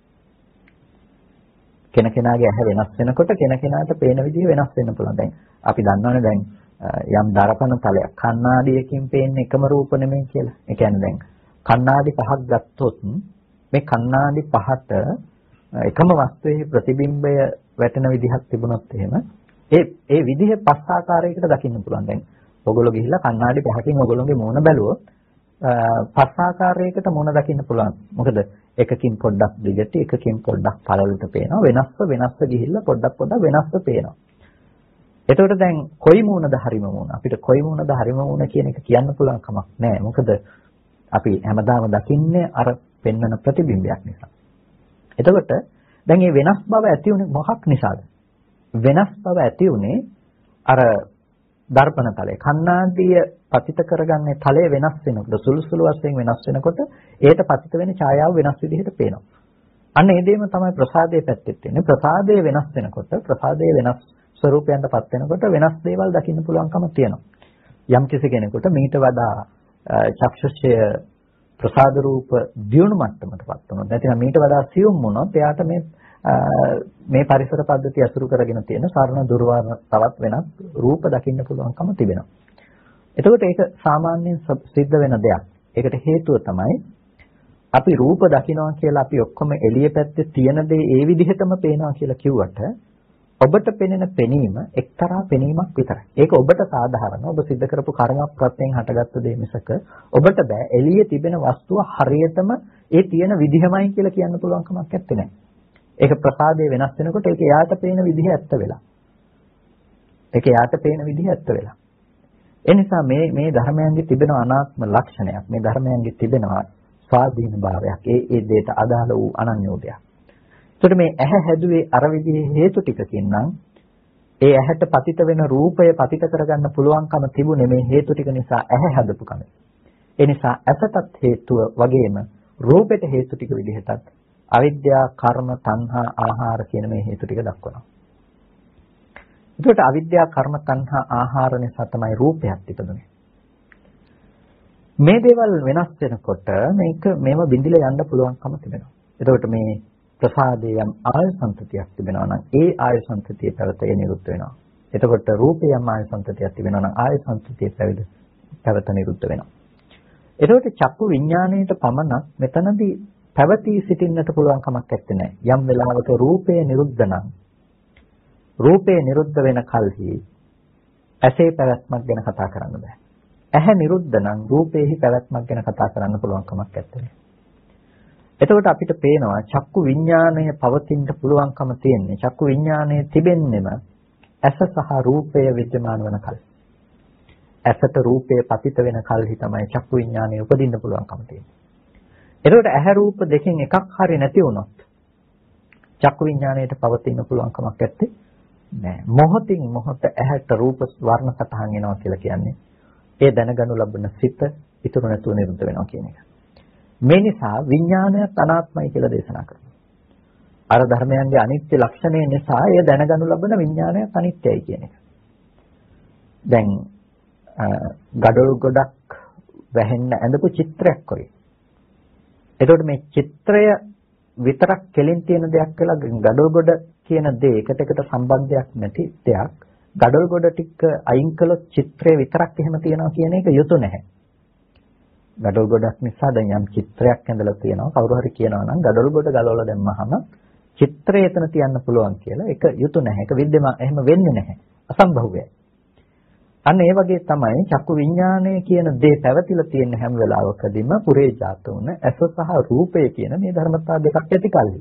කෙනකෙනාගේ ඇහැ වෙනස් වෙනකොට කෙනකෙනාට පේන විදිහ වෙනස් වෙන්න පුළුවන්. දැන් අපි දන්නවනේ දැන් යම් දරපණ තලයක් කණ්ණාඩියකින් පේන්නේ එකම රූප නෙමෙයි කියලා. ඒ කියන්නේ දැන් කණ්ණාඩි පහක් ගත්තොත් මේ කණ්ණාඩි පහට එකම වස්තුවේ ප්‍රතිබිම්බය වැටෙන විදිහක් තිබුණොත් එහෙම ඒ ඒ විදිහ පස් ආකාරයකට දකින්න පුළුවන්. දැන් ඔයගොල්ලෝ ගිහිල්ලා කණ්ණාඩි පහකින් ඔයගොල්ලෝගේ මූණ බැලුවොත් පස් ආකාරයකට මූණ දකින්න පුළුවන්. මොකද එකකින් පොඩ්ඩක් දිගට එකකින් පොඩ්ඩක් පළලට පේනවා. වෙනස්ව වෙනස්ව ගිහිල්ලා පොඩ්ඩක් පොඩ්ඩක් වෙනස්ව පේනවා. එතකොට දැන් කොයි මූණද හරිම මූණ? අපිට කොයි මූණද හරිම මූණ කියන එක කියන්න පුළුවන් කමක් නැහැ. මොකද අපි හැමදාම දකින්නේ අර පෙන්වන ප්‍රතිබිම්බයක් නිසා. එතකොට දැන් මේ වෙනස් බව ඇති උනේ මොකක් නිසාද? වෙනස් බව ඇති උනේ අර දර්පණ තලය. කණ්ණාඩිය පතිත කරගන්නේ තලය වෙනස් වෙනකොට සුළු සුළු වශයෙන් වෙනස් වෙනකොට ඒට පතිත වෙන ඡායාව වෙනස් විදිහට පේනවා. අන්න ඒ දෙයම තමයි ප්‍රසාදයේ පැත්තෙත් වෙන්නේ. ප්‍රසාදයේ වෙනස් වෙනකොට ප්‍රසාදයේ වෙනස් ස්වરૂපයන්ටපත් වෙනකොට වෙනස් දේවල් දකින්න පුළුවන්කම තියෙනවා. යම් කිසි කෙනෙකුට මීට වඩා චක්ෂුෂය ප්‍රසාද රූප දියුණු මට්ටමකටපත් වුණොත් නැතිනම් මීට වඩා සියුම් වුණොත් එයාට මේ මේ පරිසර පද්ධතිය අසුරු කරගෙන තියෙන සරණ දුර්වර්ණ තවත් වෙනස් රූප දකින්න පුළුවන්කම තිබෙනවා. එතකොට ඒක සාමාන්‍යයෙන් සිද්ධ වෙන දෙයක්. ඒකට හේතුව තමයි අපි රූප දකිනවා කියලා අපි ඔක්කොම එළිය පැත්තේ තියෙන දේ ඒ විදිහටම පේනවා කියලා කිව්වට ඔබට පෙනෙන පෙනීම එක්තරා පෙනීමක් විතරයි. ඒක ඔබට සාධාරණ. ඔබ සිද්ධ කරපු කර්ම ප්‍රත්‍යයෙන් හටගත්ත දේ මිසක ඔබට බෑ එළියේ තිබෙන වස්තුව හරියටම ඒ තියෙන විදිහමයි කියලා කියන්න පුළුවන් කමක් නැත්තේ නෑ. ඒක ප්‍රසාදයේ වෙනස් වෙනකොට ඒක එයාට පේන විදිහ ඇත්ත වෙලා. ඒක එයාට පේන විදිහ ඇත්ත වෙලා. ඒ නිසා මේ මේ ධර්මයන්ගේ තිබෙන අනාත්ම ලක්ෂණයක්. මේ ධර්මයන්ගේ තිබෙනවා ස්වාධීන භාවයක්. ඒ ඒ දෙයට අදාළ වූ අනන්‍යෝදයක්. එතකොට මේ ඇහැ හැදුවේ අර විදිහේ හේතු ටිකකින් නම් ඒ ඇහැට පතිත වෙන රූපය පතිත කරගන්න පුළුවන්කම තිබුණේ මේ හේතු ටික නිසා ඇහැ හැදපු කම. ඒ නිසා ඇසටත් හේතුව වගේම රූපෙට හේතු ටික විදිහටත් අවිද්‍යා, කර්ම, තණ්හා, ආහාර කියන මේ හේතු ටික දක්වනවා. එතකොට අවිද්‍යා, කර්ම, තණ්හා, ආහාර නිසා තමයි රූපයක් ඉපදුනේ. මේ දේවල් වෙනස් වෙනකොට මේක මේව බිඳිලා යන්න පුළුවන්කම තිබෙනවා. එතකොට මේ ප්‍රසාදයේ යම් ආය සම්පතියක් තිබෙනවා නම් ඒ ආය සම්පතිය පැවතේ නිරුද්ධ වෙනවා. එතකොට රූපේ යම් ආය සම්පතියක් තිබෙනවා නම් ආය සම්පතිය පැවිද පැවත නිරුද්ධ වෙනවා. එතකොට චක්කු විඥාණයට පමණක් මෙතනදී පැවතී සිටින්නට පුළුවන් කමක් නැත්තේ. යම් වෙලාවක රූපය නිරුද්ධ නම් රූපය නිරුද්ධ වෙන කල්හි ඇසේ පැවැත්මක් ගැන කතා කරන්න බෑ. ඇහැ නිරුද්ධ නම් රූපේහි පැවැත්මක් ගැන කතා කරන්න පුළුවන් කමක් නැත්තේ. එතකොට අපිට පේනවා චක්කු විඥාණය පවතින්න පුළුවන්කම තියෙන්නේ. චක්කු විඥාණය තිබෙන්නෙම ඇස සහ රූපය විද්‍යමාන වන කල්. ඇසට රූපය පතිත වෙන කල්හි තමයි චක්කු විඥාණය උපදින්න පුළුවන්කම තියෙන්නේ. එතකොට ඇහැ රූප දෙකෙන් එකක් හරි නැති වුණොත් චක්කු විඥාණයට පවතින්න පුළුවන් කමක් නැත්තේ නෑ. මොහොතින් මොහොත ඇහැට රූප වර්ණ සටහන් එනවා කියලා කියන්නේ ඒ දැනගනු ලබන සිත ඉතුරු නැතුව නිරුද්ධ වෙනවා කියන එක. මේ නිසා විඥානයත් අනාත්මයි කියලා දේශනා කරනවා. අර ධර්මයන්ගේ අනිත්‍ය ලක්ෂණය නිසා ඒ දැනගනු ලබන විඥානයත් අනිත්‍යයි කියන එක. දැන් gadol ගොඩක් වැහෙන්න ඇඳපු චිත්‍රයක් වගේ. එතකොට මේ චිත්‍රය විතරක් කෙලින් තියෙන දෙයක් කියලා gadol ගොඩ කියන දේ එකට එකට සම්බන්ධයක් නැති දෙයක්. gadol ගොඩ ටික අයින් කළොත් චිත්‍රය විතරක් එහෙම තියනවා කියන එක යුතු නැහැ. gadol ගොඩක් නිසා දැන් යම් චිත්‍රයක් ඇඳලා තියෙනවා. කවුරු හරි කියනවා නම් gadol ගොඩ ගලවලා දැම්මහම චිත්‍රය එතන තියන්න පුළුවන් කියලා. ඒක යුතු නැහැ. ඒක විද්‍යමාන එහෙම වෙන්නේ නැහැ. අසම්භව්‍යයි. අන්න ඒ වගේ තමයි චක්කු විඥානය කියන දේ පැවතිලා තියෙන හැම වෙලාවකදීම පුරේ ජාත වුණ ඇස සහ රූපය කියන මේ ධර්මතා දෙකක් ඇති කල්හි.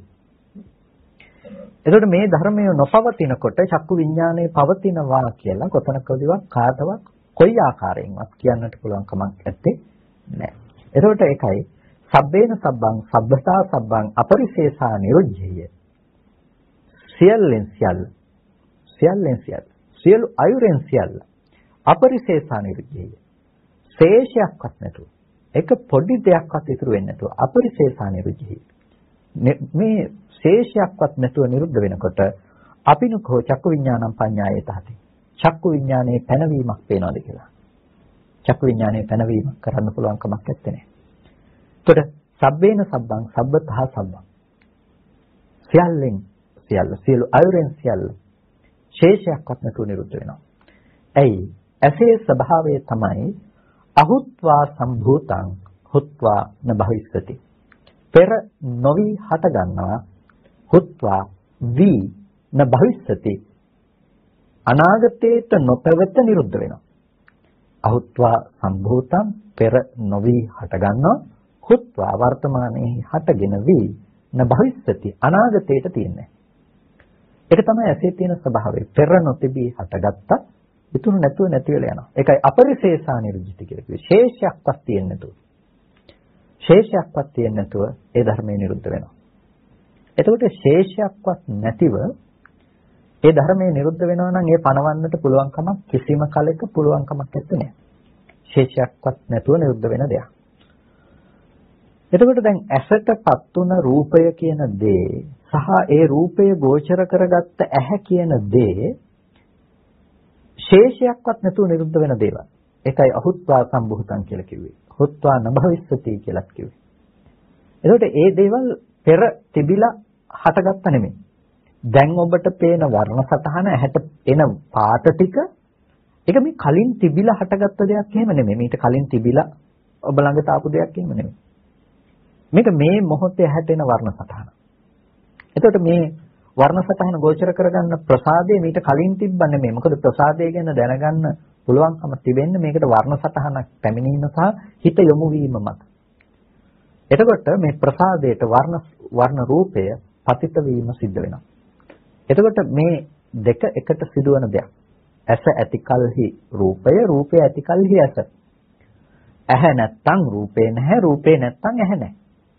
එතකොට මේ ධර්මය නොපවතිනකොට චක්කු විඥානය පවතිනවා කියලා කොතනකදීවත් කාටවත් කොයි ආකාරයෙන්වත් කියන්නට පුළුවන් කමක් නැත්තේ නෑ. එතකොට ඒකයි සබ්බේන සබ්බං සබ්බතා සබ්බං අපරිශේෂා නිරුද්ධිය. සියල්ලෙන් සියල්ල සියල්ලෙන් සියල්ල සියලු අයුරෙන් සියල්ල අපරිශේෂා නිරුද්ධිය. ශේෂයක්වත් නැතුව එක පොඩි දෙයක්වත් ඉතුරු වෙන්නේ නැතුව අපරිශේෂා නිරුද්ධිය. මේ ශේෂයක්වත් නැතුව නිරුද්ධ වෙනකොට අපිනුකෝ චක්කු විඥානම් පඤ්ඤායේ තහති. චක්කු විඥානයේ පැනවීමක් පේනවාද කියලා. චක්කු විඥානයේ පැනවීමක් කරන්න පුළුවන් කමක් නැත්තේ නේ. එතකොට සබ්බේන සබ්බං සබ්බතහ සබ්බං. සියල්ලෙන් සියල්ල සියලු අයුරෙන් සියල්ල ශේෂයක්වත් නැතුව නිරුද්ධ වෙනවා. ඇයි? ඇසේ ස්වභාවය තමයි අහුත්වා සම්භූතං හුත්වා න භවිස්සති. පෙර නොවි හට ගන්නවා හුත්වා වී න භවිස්සති. අනාගතේට නොපැවත නිරුද්ධ වෙනවා. අහුත්වා සම්භූතං පෙර නොවි හට ගන්නවා හුත්වා වර්තමානයේ හටගෙන වී න භවිස්සති. අනාගතේට තියෙන්නේ. ඒක තමයි ඇසේ තියෙන ස්වභාවය. පෙර නොතිබී හටගත්තා ඉතුරු නැතුව නැති වෙලා යනවා. ඒකයි අපරිශේෂා නිරුද්ධිත කියලා කිව්වේ. ශේෂයක්වත් තියෙන්නේ නැතුව. ශේෂයක්වත් තියෙන්නේ නැතුව ඒ ධර්මය නිරුද්ධ වෙනවා. එතකොට ශේෂයක්වත් නැතිව ඒ ධර්මය නිරුද්ධ වෙනවා නම් ඒ පණවන්නට පුළුවන් කමක් කිසිම කලෙක පුළුවන් කමක් නැත්තේ. ශේෂයක්වත් නැතුව නිරුද්ධ වෙන දෙයක්. එතකොට දැන් ඇසටපත් වුණ රූපය කියන දේ සහ ඒ රූපය ගෝචර කරගත්ත ඇහැ කියන දේ ශේෂයක්වත් නැතුව නිරුද්ධ වෙන දේවල්. ඒකයි අහුත්වා සම්භූතං කියලා කිව්වේ. හුත්වා නභවිස්සති කියලාත් කිව්වේ. එතකොට ඒ දේවල් පෙර තිබිලා හටගත්ත නෙමෙයි. දැන් ඔබට පේන වර්ණ සතහන ඇහැට එන පාට ටික ඒක මේ කලින් තිබිලා හටගත්ත දෙයක් එහෙම නෙමෙයි. මීට කලින් තිබිලා ඔබ ළඟට ආපු දෙයක් එහෙම නෙමෙයි. මේක මේ මොහොතේ ඇහැට එන වර්ණ සතහන. එතකොට මේ වර්ණ සතහන ගෝචර කරගන්න ප්‍රසාදය මීට කලින් තිබ්බ නෙමෙයි. මොකද ප්‍රසාදය ගැන දැනගන්න පුළුවන්කම තිබෙන්නේ මේකට වර්ණ සතහනක් පැමිණීම සහ හිත යොමු වීම මත. එතකොට මේ ප්‍රසාදයට වර්ණ වර්ණ රූපය පතිත වීම සිද්ධ වෙනවා. එතකොට මේ දෙක එකට සිදුවන දෙයක්. ඇස ඇතිකල්හි රූපය, රූපය ඇතිකල්හි ඇස. ඇහැ නැත්තම් රූපේ නැහැ, රූපේ නැත්තම් ඇහැ නැහැ.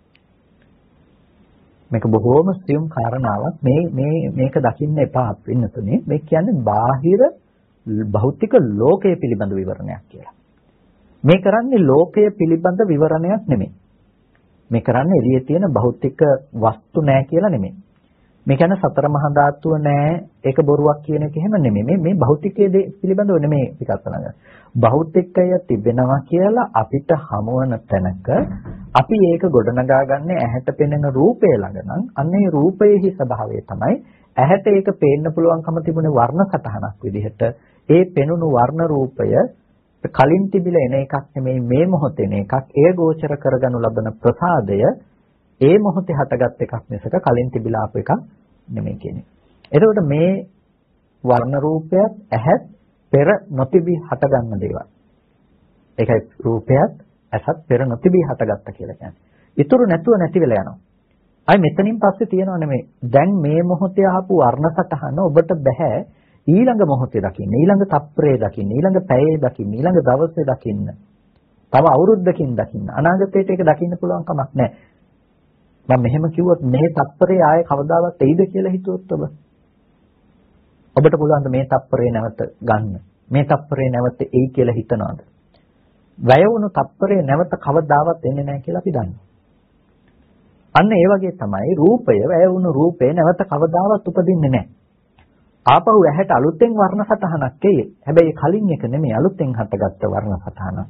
මේක බොහෝම සියුම් කාරණාවක්. මේ මේ මේක දකින්න එපා වෙනතුනේ. මේ කියන්නේ බාහිර භෞතික ලෝකය පිළිබඳ විවරණයක් කියලා. මේ කරන්නේ ලෝකය පිළිබඳ විවරණයක් නෙමෙයි. මේ කරන්නේ එළියේ තියෙන භෞතික වස්තු නෑ කියලා නෙමෙයි. මේ කියන්නේ සතර මහා ධාතුව නෑ ඒක බොරුවක් කියන එක එහෙම නෙමෙයි. මේ මේ භෞතිකයේ පිළිබඳව නෙමෙයි විකල්පනා කරන්නේ. භෞතිකය තිබෙනවා කියලා අපිට හමුවන තැනක අපි ඒක ගොඩනගා ගන්න ඇහැට පෙනෙන රූපය ළඟ නම් අන්නේ රූපයේහි ස්වභාවය තමයි ඇහැට ඒක පේන්න පුළුවන්කම තිබුණේ වර්ණ සටහනක් විදිහට. ඒ පෙනුණු වර්ණ රූපය කලින් තිබිලා එන එකක් නෙමෙයි මේ මොහොතේ එන එකක්. ඒ ගෝචර කරගනු ලබන ප්‍රසාදය ඒ මොහොතේ හටගත් එකක් මිසක කලින් තිබිලා ආපු එකක් නෙමෙයි කියන්නේ. එතකොට මේ වර්ණ රූපයත් ඇහත් පෙර නොතිබී හටගන්න දේවල්. ඒකයි රූපයත් ඇසත් පෙර නොතිබී හටගත්ත කියලා කියන්නේ. ඉතුරු නැතුව නැති වෙලා යනවා. අය මෙතනින් පස්සේ තියෙනව නෙමෙයි. දැන් මේ මොහොතේ ආපු වර්ණ සටහන ඔබට බෑ ඊළඟ මොහොතේ දකින්න, ඊළඟ තප්පරේ දකින්න, ඊළඟ පැයේ දකින්න, ඊළඟ දවසේ දකින්න. තව අවුරුද්දකින් දකින්න. අනාගතයට ඒක දකින්න පුළුවන් කමක් නැහැ. මම මෙහෙම කිව්වොත් මේ තප්පරේ ආයේ කවදාවත් එයිද කියලා හිතුවොත් ඔබ ඔබට පුළුවන් මේ තප්පරේ නැවත ගන්න. මේ තප්පරේ නැවත එයි කියලා හිතනවාද? වැය වුණු තප්පරේ නැවත කවදාවත් එන්නේ නැහැ කියලා අපි දන්නවා. අන්න ඒ වගේ තමයි රූපය, වැය වුණු රූපේ නැවත කවදාවත් උපදින්නේ නැහැ. ආපහු ඇහැට අලුතෙන් වර්ණ සටහනක් එයි. හැබැයි කලින් එක නෙමෙයි අලුතෙන් හටගත්ත වර්ණ සටහනක්.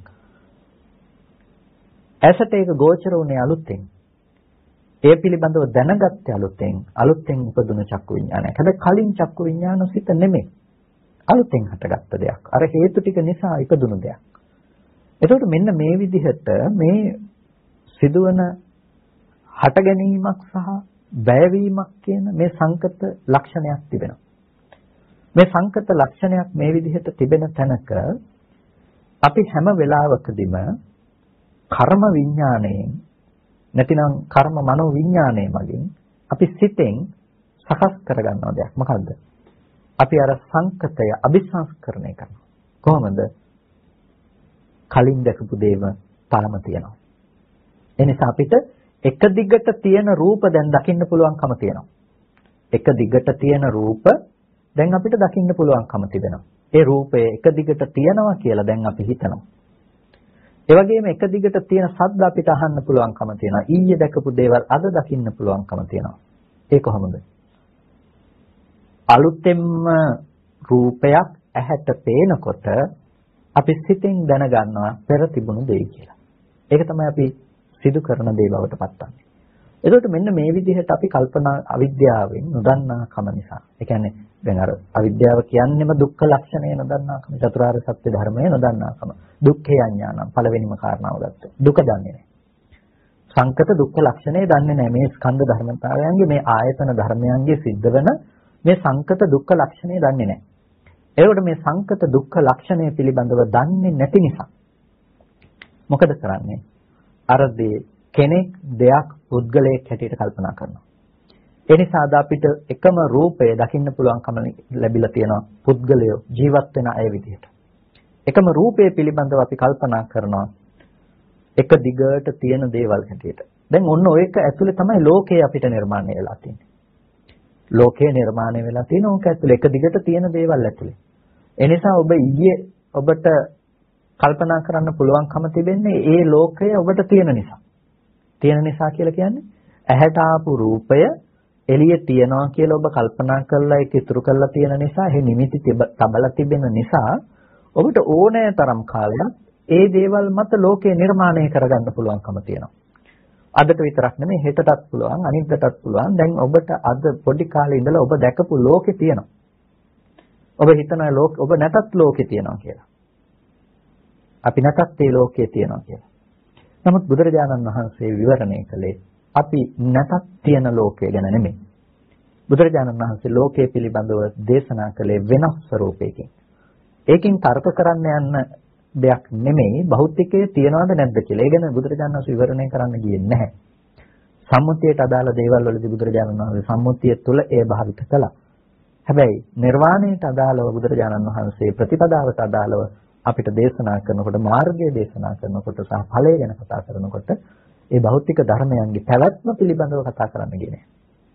ඇසට ඒක ගෝචර වුණේ අලුතෙන්. ඒ පිළිබඳව දැනගත්තේ අලුතෙන්. අලුතෙන් උපදුන චක්කු විඥානයක්. හැබැයි කලින් චක්කු විඥාන සිත නෙමෙයි. අලුතෙන් හටගත්ත දෙයක්. අර හේතු ටික නිසා ඉපදුණු දෙයක්. එතකොට මෙන්න මේ විදිහට මේ සිදුවන හට ගැනීමක් සහ වැයවීමක් කියන මේ සංකත ලක්ෂණයක් තිබෙනවා. මේ සංකත ලක්ෂණයක් මේ විදිහට තිබෙන තැනක අපි හැම වෙලාවකදීම කර්ම විඥාණයෙන් නැතිනම් කර්ම මනෝ විඥාණය මගින් අපි සිතෙන් සකස් කරගන්නව දෙයක්. මොකද්ද? අපි අර සංකතය අபிසංස්කරණය කරනවා. කොහොමද? කලින් දැකපු දේම තාම තියෙනවා. ඒ නිසා අපිට එක දිගට තියෙන රූප දැන් දකින්න පුළුවන්කම තියෙනවා. එක දිගට තියෙන රූප දැන් අපිට දකින්න පුළුවන්කම තිබෙනවා. ඒ රූපය එක දිගට තියෙනවා කියලා දැන් අපි හිතනවා. ඒ වගේම එක දිගට තියෙන ශබ්ද අපිට අහන්න පුළුවන්කම තියෙනවා. ඊයේ දැකපු දේවල් අද දකින්න පුළුවන්කම තියෙනවා. ඒ කොහොමද? අලුතෙන්ම රූපයක් ඇහැට පේනකොට අපි සිතෙන් දැනගන්නවා පෙර තිබුණු දෙය කියලා. ඒක තමයි අපි සිදු කරන දේ බවට පත්වන්නේ. එතකොට මෙන්න මේ විදිහට අපි කල්පනා අවිද්‍යාවෙන් නොදන්නාකම නිසා. ඒ කියන්නේ දැන් අර අවිද්‍යාව කියන්නේම දුක්ඛ ලක්ෂණය නොදන්නාකම, චතුරාර්ය සත්‍ය ධර්මය නොදන්නාකම. දුක්ඛේ අඥානං පළවෙනිම කාරණාව ගත්තා. දුක දන්නේ නැහැ. සංකත දුක්ඛ ලක්ෂණය දන්නේ නැහැ. මේ ස්කන්ධ ධර්මතාවයන්ගේ මේ ආයතන ධර්මයන්ගේ සිද්ධ වෙන මේ සංකත දුක්ඛ ලක්ෂණය දන්නේ නැහැ. ඒකට මේ සංකත දුක්ඛ ලක්ෂණය පිළිබඳව දන්නේ නැති නිසා මොකද කරන්නේ? අර දේ කෙනෙක්, දෙයක්, පුද්ගලයෙක් හැටියට කල්පනා කරනවා. ඒ නිසා අද අපිට එකම රූපය දකින්න පුළුවන්කම ලැබිලා තියෙනවා පුද්ගලයෝ ජීවත් වෙන අය විදිහට. එකම රූපය පිළිබඳව අපි කල්පනා කරනවා එක දිගට තියෙන දේවල් හැටියට. දැන් ඔන්න ඔය එක ඇතුලේ තමයි ලෝකය අපිට නිර්මාණය වෙලා තියෙන්නේ. ලෝකය නිර්මාණය වෙලා තියෙන ඕක ඇතුලේ එක දිගට තියෙන දේවල් ඇතුලේ. ඒ නිසා ඔබ ඊයේ ඔබට කල්පනා කරන්න පුළුවන්කම තිබෙන්නේ ඒ ලෝකය ඔබට තියෙන නිසා. තියෙන නිසා කියලා කියන්නේ ඇහැට ආපු රූපය එළියේ තියනවා කියලා ඔබ කල්පනා කරලා ඒක ඉතුරු කරලා තියෙන නිසා, එහි නිමිති තබලා තිබෙන නිසා ඔබට ඕනෑ තරම් කාලයක් ඒ දේවල් මත ලෝකය නිර්මාණය කරගන්න පුළුවන්කම තියෙනවා. අදට විතරක් නෙමෙයි හෙටටත් පුළුවන්, අනිද්දාටත් පුළුවන්. දැන් ඔබට අද පොඩි කාලේ ඉඳලා ඔබ දැකපු ලෝකේ තියෙනවා. ඔබ හිතනවා ලෝක ඔබ නැතත් ලෝකේ තියෙනවා කියලා. අපි නැතත් ඒ ලෝකයේ තියෙනවා කියලා. නමුත් බුදුරජාණන් වහන්සේ විවරණය කළේ අපි නැතත් තියෙන ලෝකය ගැන නෙමෙයි. බුදුරජාණන් වහන්සේ ලෝකයේ පිළිබඳව දේශනා කළේ වෙනස් ස්වરૂපයකින්. ඒකින් තර්ක කරන්න යන්න දෙයක් නෙමෙයි භෞතිකයේ තියනවද නැද්ද කියලා. ඒ ගැන බුදුරජාණන් වහන්සේ විවරණය කරන්න ගියේ නැහැ. සම්මුතියට අදාළ දේවල් වලදී බුදුරජාණන් වහන්සේ සම්මුතිය තුළ ඒ භාවිත කළා. හැබැයි නිර්වාණයට අදාළව බුදුරජාණන් වහන්සේ ප්‍රතිපදාවට අදාළව අපිට දේශනා කරනකොට, මාර්ගය දේශනා කරනකොට සහ ඵලය ගැන කතා කරනකොට ඒ භෞතික ධර්මයන්ගේ පැවැත්ම පිළිබඳව කතා කරන්න ගියේ නැහැ.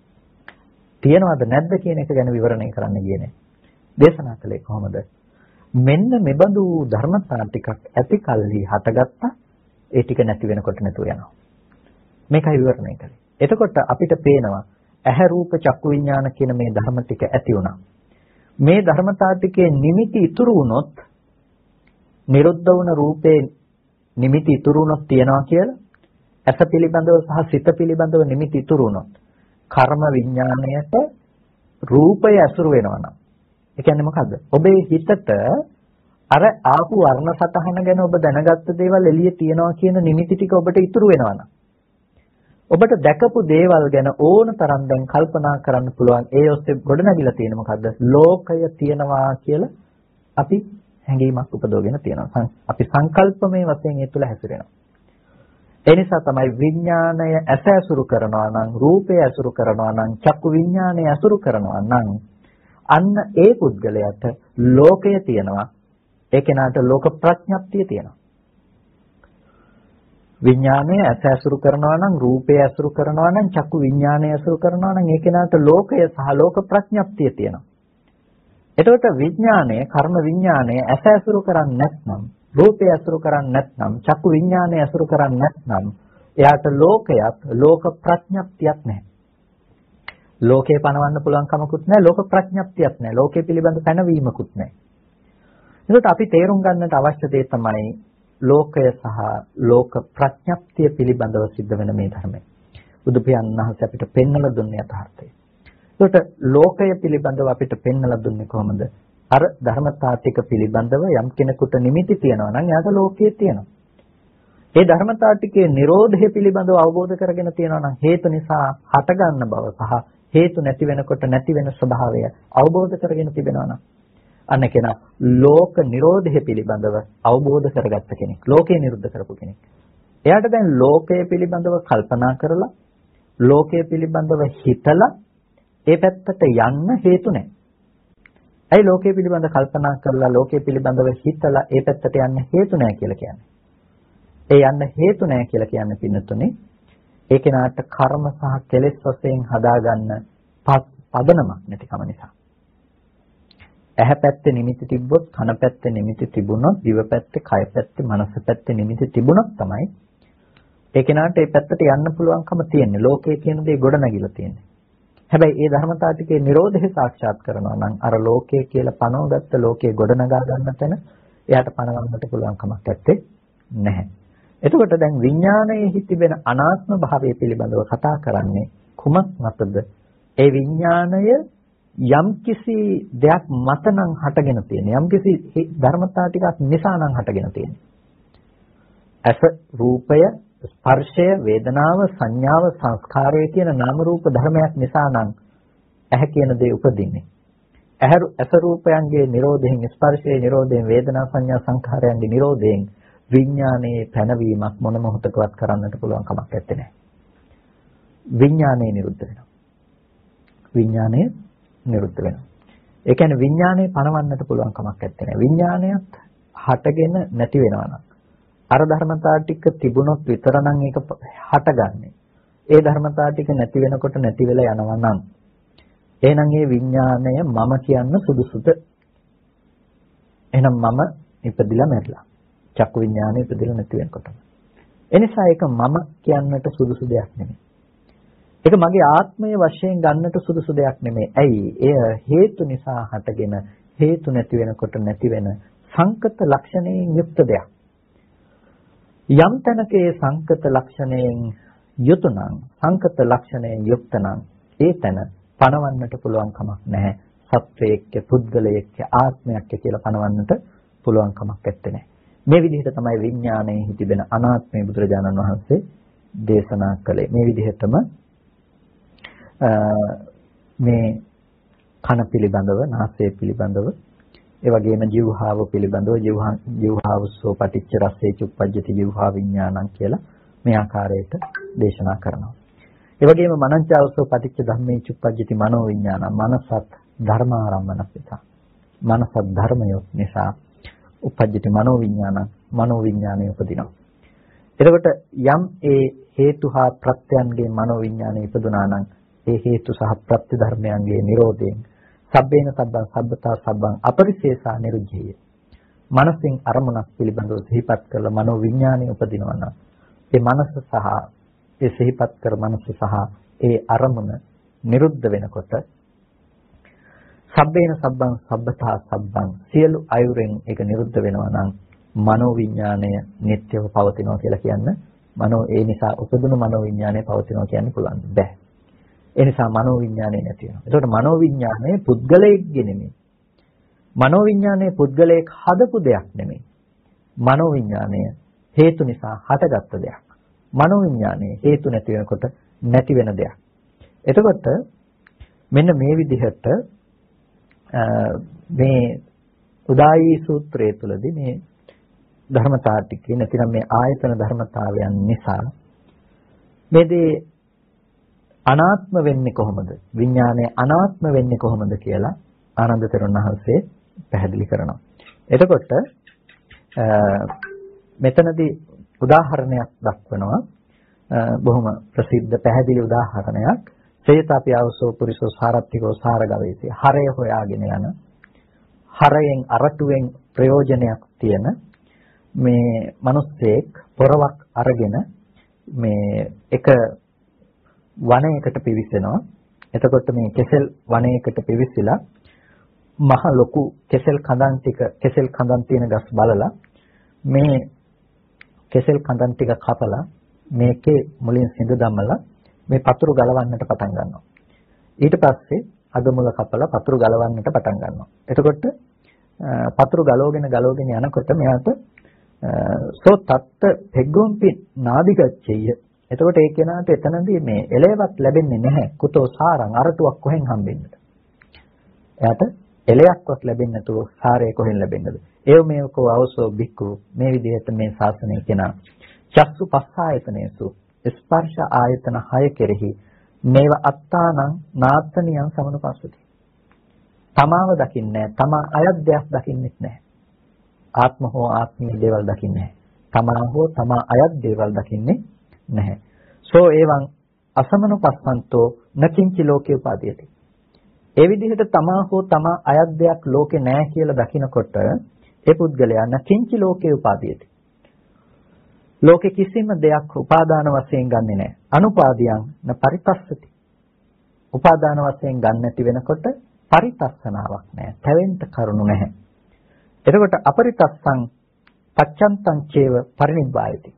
තියනවද නැද්ද කියන එක ගැන විවරණය කරන්න ගියේ නැහැ. දේශනා කළේ කොහොමද? මෙන්න මෙබඳු ධර්මතා ටිකක් ඇති කල්හි හටගත්තා, ඒ ටික නැති වෙනකොට නැතුව යනවා. මේකයි විවරණය කළේ. එතකොට අපිට පේනවා ඇහැ රූප චක්කු විඥාන කියන මේ ධර්ම ටික ඇති වුණා. මේ ධර්මතා ටිකේ නිමිති ඉතුරු වුණොත්, නිරුද්ධ වුණ රූපේ නිමිති ඉතුරු වුණොත් තියනවා කියලා, ඇස පිළිබඳව සහ සිත පිළිබඳව නිමිති ඉතුරු වුණොත් කර්ම විඥාණයට රූපය ඇසුරු වෙනවා නම්, ඒ කියන්නේ මොකද්ද? ඔබේ හිතට අර ආපු වර්ණ සතහන ගැන ඔබ දැනගත්ත දේවල් එළියේ තියනවා කියන නිමිති ටික ඔබට ඉතුරු වෙනවා නම්, ඔබට දැකපු දේවල් ගැන ඕන තරම් දැන් කල්පනා කරන්න පුළුවන්. ඒ ඔස්සේ ගොඩනැගිලා තියෙන මොකද්ද? ලෝකය තියෙනවා කියලා අපි හැඟීමක් උපදවගෙන තියෙනවා. අපි සංකල්පමය වශයෙන් ඒ තුළ හැසිරෙනවා. ඒ නිසා තමයි විඥාණය ඇස ඇසුරු කරනවා නම්, රූපය ඇසුරු කරනවා නම්, චක්කු විඥාණය ඇසුරු කරනවා නම් අන්න ඒ පුද්ගලයාට ලෝකය තියෙනවා. ඒ කෙනාට ලෝක ප්‍රඥප්තිය තියෙනවා. විඥාණය ඇස ඇසුරු කරනවා නම්, රූපය ඇසුරු කරනවා නම්, චක්කු විඥාණය ඇසුරු කරනවා නම් ඒ කෙනාට ලෝකය සහ ලෝක ප්‍රඥප්තිය තියෙනවා. එතකොට විඥාණය, කර්ම විඥාණය ඇස ඇසුරු කරන්නේ නැත්නම්, රූපය ඇසුරු කරන්නේ නැත්නම්, චක්කු විඥාණය ඇසුරු කරන්නේ නැත්නම් එයාට ලෝකයක්, ලෝක ප්‍රඥප්තියක් නැහැ. ලෝකේ පණවන්න පුළුවන් කමකුත් නැහැ, ලෝක ප්‍රඥප්තියක් නැහැ, ලෝකේ පිළිබඳ පැනවීමකුත් නැහැ. එතකොට අපි තේරුම් ගන්නට අවශ්‍ය දේ තමයි ලෝකය සහ ලෝක ප්‍රඥප්තිය පිළිබඳව සිද්ධ වෙන මේ ධර්මය. බුදු පියාණන් වහන්සේ අපිට පෙන්වලා දුන්නේ යථාර්ථය. එතකොට ලෝකය පිළිබඳව අපිට පෙන්වලා දුන්නේ කොහොමද? අර ධර්මතා ටික පිළිබඳව යම් කෙනෙකුට නිමිති තියෙනවා නම් එයාට ලෝකයේ තියෙනවා. ඒ ධර්මතා ටිකේ Nirodha පිළිබඳව අවබෝධ කරගෙන තියෙනවා නම් හේතු නිසා හටගන්න බව සහ හේතු නැති වෙනකොට නැති වෙන ස්වභාවය අවබෝධ කරගෙන තිබෙනවා නම් අන්න කෙනා ලෝක Nirodha පිළිබඳව අවබෝධ කරගත්ත කෙනෙක්. ලෝකේ නිරුද්ධ කරපු කෙනෙක්. එයාට දැන් ලෝකය පිළිබඳව කල්පනා කරලා ලෝකය පිළිබඳව හිතලා ඒ පැත්තට යන්න හේතු නැහැ. ඇයි ලෝකයේ පිළිබඳ කල්පනා කරලා ලෝකයේ පිළිබඳව හිතලා ඒ පැත්තට යන්න හේතු නැහැ කියලා කියන්නේ? ඒ යන්න හේතු නැහැ කියලා කියන්නේ පින්නතුනේ ඒ කෙනාට කර්ම සහ කෙලෙස් වශයෙන් හදාගන්න පදනමක් නැතිකම නිසා. ඇහැ පැත්තේ නිමිති තිබ්බොත්, කන පැත්තේ නිමිති තිබුණොත්, දිව පැත්තේ, කය පැත්තේ, මනස පැත්තේ නිමිති තිබුණොත් තමයි ඒ කෙනාට ඒ පැත්තට යන්න පුළුවන්කම තියෙන්නේ. ලෝකයේ කියන දේ ගොඩ නැගිලා තියෙන්නේ. හැබැයි ඒ ධර්මතාව ටිකේ Nirodha සාක්ෂාත් කරනවා නම් අර ලෝකයේ කියලා පනවගත්ත ලෝකයේ ගොඩනගා ගන්න තැන එයාට පනවන්නට පුළුවන් කමක් නැත්තේ නැහැ. එතකොට දැන් විඥානයේ තිබෙන අනාත්ම භාවය පිළිබඳව කතා කරන්නේ කුමක් මතද? ඒ විඥානය යම්කිසි දෙයක් මත නම් හටගෙන තියෙන්නේ. යම්කිසි ධර්මතාව ටිකක් නිසා නම් හටගෙන තියෙන්නේ. ඇස, රූපය, ස්පර්ශය, වේදනාව, සංඥාව, සංස්කාරය කියන නාම රූප ධර්මයක් නිසා නම් ඇහැ කියන දේ උපදින්නේ. ඇහැ ඇස රූපයන්ගේ නිරෝධයෙන්, ස්පර්ශයේ නිරෝධයෙන්, වේදනා සංඥා සංඛාරයන්ගේ නිරෝධයෙන් විඥානයේ පැනවීමක් මොන මොහොතකවත් කරන්නට පුළුවන් කමක් නැත්තේ. විඥානය නිරුද්ධ වෙනවා. විඥානය නිරුද්ධ වෙනවා. ඒ කියන්නේ විඥානය පණවන්නට පුළුවන් කමක් නැත්තේ. විඥානයත් හටගෙන නැති වෙනවා නම් අර ධර්මතා ටික තිබුණොත් විතරනම් ඒක හටගන්නේ. ඒ ධර්මතා ටික නැති වෙනකොට නැති වෙලා යනවා නම් එහෙනම් ඒ විඥාණය මම කියන්න සුදුසුද? එහෙනම් මම ඉපදිලා මැරිලා. චක්කු විඥාණය ඉපදිලා නැති වෙනකොට. එනිසා ඒක මම කියන්නට සුදුසු දෙයක් නෙමෙයි. ඒක මගේ ආත්මය වශයෙන් ගන්නට සුදුසු දෙයක් නෙමෙයි. ඇයි? එය හේතු නිසා හටගෙන හේතු නැති වෙනකොට නැති වෙන සංකත ලක්ෂණයෙන් යුක්ත දෙයක්. යම් තැනක ඒ සංකත ලක්ෂණයෙන් යුතු නම්, සංකත ලක්ෂණයෙන් යුක්ත නම් ඒ තැන පණවන්නට පුළුවන් කමක් නැහැ. සත්වයේක්ක, පුද්ගලයෙක්ක, ආත්මයක්ක කියලා පණවන්නට පුළුවන් කමක් නැත්තේ. මේ විදිහට තමයි විඥානයේ තිබෙන අනාත්මය බුදුරජාණන් වහන්සේ දේශනා කළේ. මේ විදිහටම මේ කන පිළිබඳව, නාසය පිළිබඳව, ඒ වගේම ජීවහාව පිළිබඳව ජීවහාවසෝ පටිච්ච රස්සේ චුප්පජ්ජති ජීවහා විඥානං කියලා මේ ආකාරයට දේශනා කරනවා. ඒ වගේම මනංචාවසෝ පටිච්ච ධම්මේ චුප්පජ්ජති මනෝ විඥානං මනසත් ධර්මාරම්මනස්ස. මනසත් ධර්මයොත් නිසා උපජ්ජති මනෝ විඥානං මනෝ විඥානය උපදිනවා. එතකොට යම් ඒ හේතු හා ප්‍රත්‍යයන්ගේ මනෝ විඥානය ඉපදුනා නම් ඒ හේතු සහ ප්‍රත්‍ය ධර්මයන්ගේ නිරෝධයෙන් සබ්බේන සබ්බං සබ්බතා සබ්බං අපරිශේෂා නිරුද්ධිය. මනසින් අරමුණක් පිළිබඳව සිහිපත් කරලා මනෝ විඥානය උපදිනවා නම් ඒ මනස සහ ඒ සිහිපත් කර මනස සහ ඒ අරමුණ නිරුද්ධ වෙනකොට සබ්බේන සබ්බං සබ්බතා සබ්බං සියලු අයුරෙන් ඒක නිරුද්ධ වෙනවා නම් මනෝ විඥානය නිට්ටයව පවතිනවා කියලා කියන්න මනෝ ඒ නිසා උපදින මනෝ විඥානය පවතිනවා කියන්න පුළුවන් බෑ. ඒ නිසා මනෝ විඥානය නැති වෙනවා. ඒකට මනෝ විඥානය පුද්ගලයෙක්ගේ නෙමෙයි. මනෝ විඥානය පුද්ගලයෙක් හදපු දෙයක් නෙමෙයි. මනෝ විඥානය හේතු නිසා හටගත්ත දෙයක්. මනෝ විඥානය හේතු නැති වෙනකොට නැති වෙන දෙයක්. එතකොට මෙන්න මේ විදිහට මේ උදායි සූත්‍රයේ තුලදී මේ ධර්මතා ටිකේ නැතිනම් මේ ආයතන ධර්මතාවයන් නිසා මේ දේ අනාත්ම වෙන්නේ කොහොමද? විඥානය අනාත්ම වෙන්නේ කොහොමද කියලා ආනන්ද තෙරුන් වහන්සේ පැහැදිලි කරනවා. එතකොට මෙතනදී උදාහරණයක් දක්වනවා. බොහොම ප්‍රසිද්ධ පැහැදිලි උදාහරණයක්. සේතාපි ආවසෝ පුරිසෝ සාරත්තිකෝ සාරගවේසී. හරය හොයාගෙන යන හරයෙන් අරටුවෙන් ප්‍රයෝජනයක් තියෙන මේ මිනිස්සෙක් පොරවක් අරගෙන මේ එක වනයේකට පිවිසෙනවා. එතකොට මේ කෙසෙල් වනයේකට පිවිසිලා මහ ලොකු කෙසෙල් කඳන් ටික කෙසෙල් කඳන් තියෙන ගස් බලලා මේ කෙසෙල් කඳන් ටික කපලා මේකේ මුලින් සිඳ දමලා මේ පතුරු ගලවන්නට පටන් ගන්නවා. ඊට පස්සේ අගමුල කපලා පතුරු ගලවන්නට පටන් ගන්නවා. එතකොට පතුරු ගලවගෙන ගලවගෙන යනකොට මෙයාට සෝ තත්ත පෙග්ගොම්පි නාදිගච්ඡය. එතකොට ඒ කෙනාට එතනදී මේ එලෙවත් ලැබෙන්නේ නැහැ. කුතෝ සාරං අරටුවක් කොහෙන් හම්බෙන්නද? එයාට එලයක්වත් ලැබෙන්නේ නැතුව සාරය කොහෙන් ලැබෙන්නද? ඒව මේකෝ අවසෝ බික්කු මේ විදිහට මේ ශාසනය කෙනා චක්සු පස්සායතනේසු ස්පර්ශ ආයතන හය කෙරෙහි මේව අත්තානං නාත්තනියං සමනුපස්සති. තමාව දකින්නේ නැහැ. තමා අයත් දෙයක් දකින්නෙත් නැහැ. ආත්ම හෝ ආත්මීය දේවල් දකින්නේ නැහැ. තමා හෝ තමා අයත් දේවල් දකින්නේ නැහැ. සෝ එවං අසමනුපස්සන්තෝ නකින්චි ලෝකේ උපාදීයති. ඒ විදිහට තමා හෝ තමා අයත් දෙයක් ලෝකේ නැහැ කියලා දකිනකොට ඒ පුද්ගලයා නකින්චි ලෝකේ උපාදීයති. ලෝකේ කිසිම දෙයක් උපාදාන වශයෙන් ගන්නෙ නැහැ. අනුපාදියං න පරිපස්සති. උපාදාන වශයෙන් ගන්න නැති වෙනකොට පරිපස්සනාවක් නැහැ. තැවෙන්න කරුණු නැහැ. එතකොට අපරිපස්සං පච්චන්තං චේව පරිනිබ්බායති.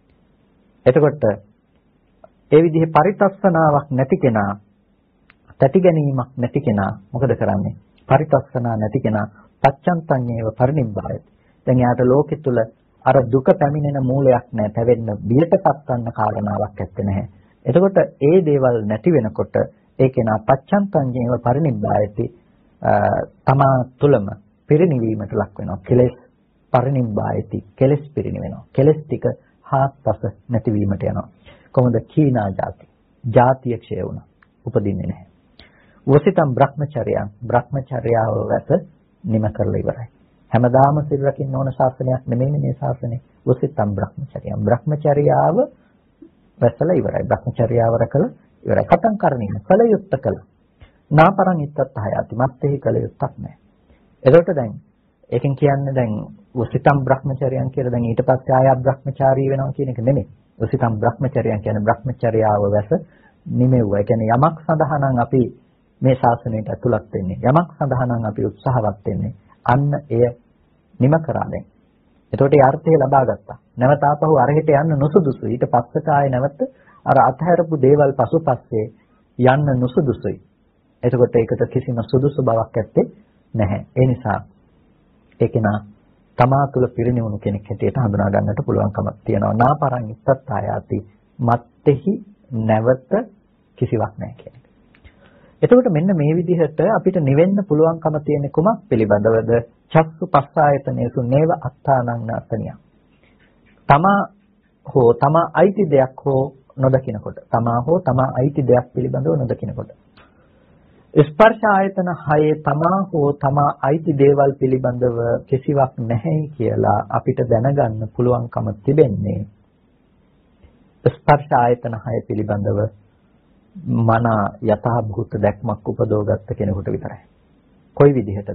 එතකොට ඒ විදිහේ පරිපස්සනාවක් නැති කෙනා, තැති ගැනීමක් නැති කෙනා මොකද කරන්නේ? පරිපස්සනා නැති කෙනා පච්චන්තං චේව පරිනිබ්බායති. දැන් යාට ලෝකෙ තුල අර දුක පැමිණෙන මූලයක් නැහැ. තැවෙන්න බියටපත් වන්න කාරණාවක් ඇත්තේ නැහැ. එතකොට ඒ දේවල් නැති වෙනකොට ඒ කෙනා පච්චන්තං චේව පරිනිබ්බායති තමා තුලම පිරිනිවීමට ලක් වෙනවා. කෙලෙස් පරිනිබ්බායති. කෙලෙස් පිරිනිවෙනවා. කෙලෙස් ටික හාත්පස නැතිවීමට යනවා. කොහොමද? කීනා ಜಾති. ಜಾතිය ක්ෂය වුණා. උපදින්නේ නැහැ. වසිතම් බ්‍රහ්මචර්යයන්. බ්‍රහ්මචර්යාව වැස නිම කරලා ඉවරයි. හැමදාම සිල් රකින්න ඕන ශාසනයක් නෙමෙයි මේ ශාසනය. වසිතම් බ්‍රහ්මචර්යයන්. බ්‍රහ්මචර්යාව වැසලා ඉවරයි. බ්‍රහ්මචර්යාව රකලා ඉවරයි. කතං කරණීය. කල යුත්ත කළ. නාපරං ඉත්තත් හයති. මත්තේ කල යුත්තක් නැහැ. එතකොට දැන් ඒකෙන් කියන්නේ දැන් වසිතම් බ්‍රහ්මචර්යයන් කියලා දැන් ඊට පස්සේ ආය බ්‍රහ්මචාරී වෙනවා කියන එක නෙමෙයි. වසිතම් බ්‍රහ්මචර්යයන් කියන්නේ බ්‍රහ්මචර්යාව වැස නිමෙව්වා. ඒ කියන්නේ යමක් සඳහා නම් අපි මේ ශාසනයට ඇතුළත් වෙන්නේ. යමක් සඳහා නම් අපි උත්සාහවත් වෙන්නේ. අන්න එය නිම කරා දැන්. එතකොට ඒ අර්ථය ලබා ගත්තා. නැවත ආපහු අරහෙට යන්න නුසුදුසුයි. ඊට පස්සට ආයේ නැවත අර අතහැරපු දේවල් පසුපස්සේ යන්න නුසුදුසුයි. එතකොට ඒකට කිසිම සුදුසු බවක් ඇත්තේ නැහැ. ඒ නිසා ඒකේනා තමා තුළ පිරිනිවුණු කෙනෙක් හැටියට හඳුනා ගන්නට පුළුවන්කමක් තියෙනවා. නාපරං ඉත්තත් ආයාති. මත්තේහි නැවත කිසිවක් නැහැ කියන එක. එතකොට මෙන්න මේ විදිහට අපිට නිවෙන්න පුළුවන්කම තියෙන කුමක් පිළිබඳවද? චක්සු පස්සායතනේසු නේව අත්තානං නාතනිය. තමා හෝ තමා අයිති දෙයක් හෝ නොදකිනකොට, තමා හෝ තමා අයිති දෙයක් පිළිබඳව නොදකිනකොට. ස්පර්ශ ආයතන හයේ තමා හෝ තමා අයිති දේවල් පිළිබඳව කිසිවක් නැහැ කියලා අපිට දැනගන්න පුළුවන්කම තිබෙන්නේ ස්පර්ශ ආයතන හය පිළිබඳව මන යථා භූත දැක්මක් උපදවගත්ත කෙනෙකුට විතරයි. කොයි විදිහටද?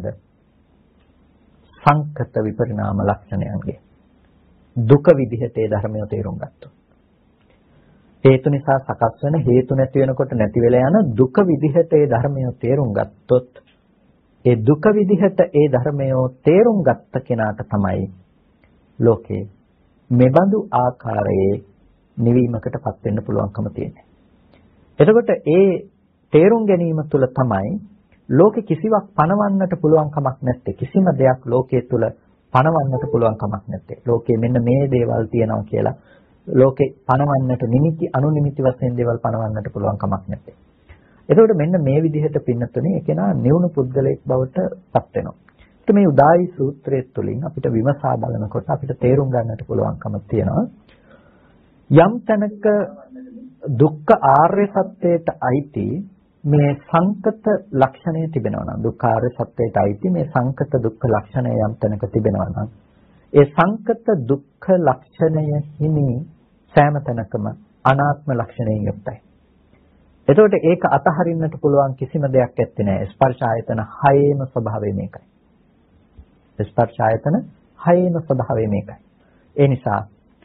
සංකත විපරිණාම ලක්ෂණයන්ගේ දුක විදිහට ඒ ධර්මය තේරුම් ගත්තොත්, හේතු නිසා සකස් වෙන හේතු නැති වෙනකොට නැති වෙලා යන දුක විදිහට ඒ ධර්මය තේරුම් ගත්තොත්, ඒ දුක විදිහට ඒ ධර්මය තේරුම් ගත්ත කෙනාට තමයි ලෝකේ මෙබඳු ආකාරයේ නිවීමකටපත් වෙන්න පුළුවන්කම තියෙන්නේ. එතකොට ඒ තේරුම් ගැනීම තුළ තමයි ලෝකේ කිසිවක් පණවන්නට පුළුවන් කමක් නැත්තේ. කිසිම දෙයක් ලෝකයේ තුල පණවන්නට පුළුවන් කමක් නැත්තේ. ලෝකයේ මෙන්න මේ දේවල් තියෙනවා කියලා ලෝකේ පණවන්නට නිමිති අනුනිමිති වශයෙන් දේවල් පණවන්නට පුළුවන් කමක් නැත්තේ. එතකොට මෙන්න මේ විදිහට පින්නතුනේ ඒකේනා නිවුණු පුද්ගලයෙක් බවට පත් වෙනවා. මේ උදායි සූත්‍රයේ තුලින් අපිට විමසා බලනකොට අපිට තේරුම් ගන්නට පුළුවන්කම තියෙනවා යම් තැනක දුක්ඛ ආර්ය සත්‍යයට අයිති මේ සංකත ලක්ෂණය තිබෙනවා නම් දුක්ඛ ආර්ය සත්‍යයට අයිති මේ සංකත දුක්ඛ ලක්ෂණය යම් තැනක තිබෙනවා නම් ඒ සංකත දුක්ඛ ලක්ෂණය හිමි සෑම තැනකම අනාත්ම ලක්ෂණයෙන් යුක්තයි. එතකොට ඒක අතහරින්නට පුළුවන් කිසිම දෙයක් ඇත්තේ නැහැ. ස්පර්ශ ආයතන හයේම ස්වභාවය මේකයි. ස්පර්ශ ආයතන හයේම ස්වභාවය මේකයි. ඒ නිසා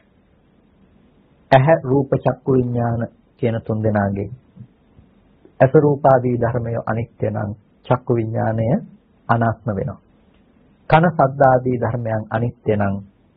ඇහැ රූප චක්කු විඥාන කියන තුන් දෙනාගේ ඇස රූපාදී ධර්මය අනිත්‍ය නම් චක්කු විඥානය අනාත්ම වෙනවා. කන ශබ්ද ආදී ධර්මයන් අනිත්‍ය නම්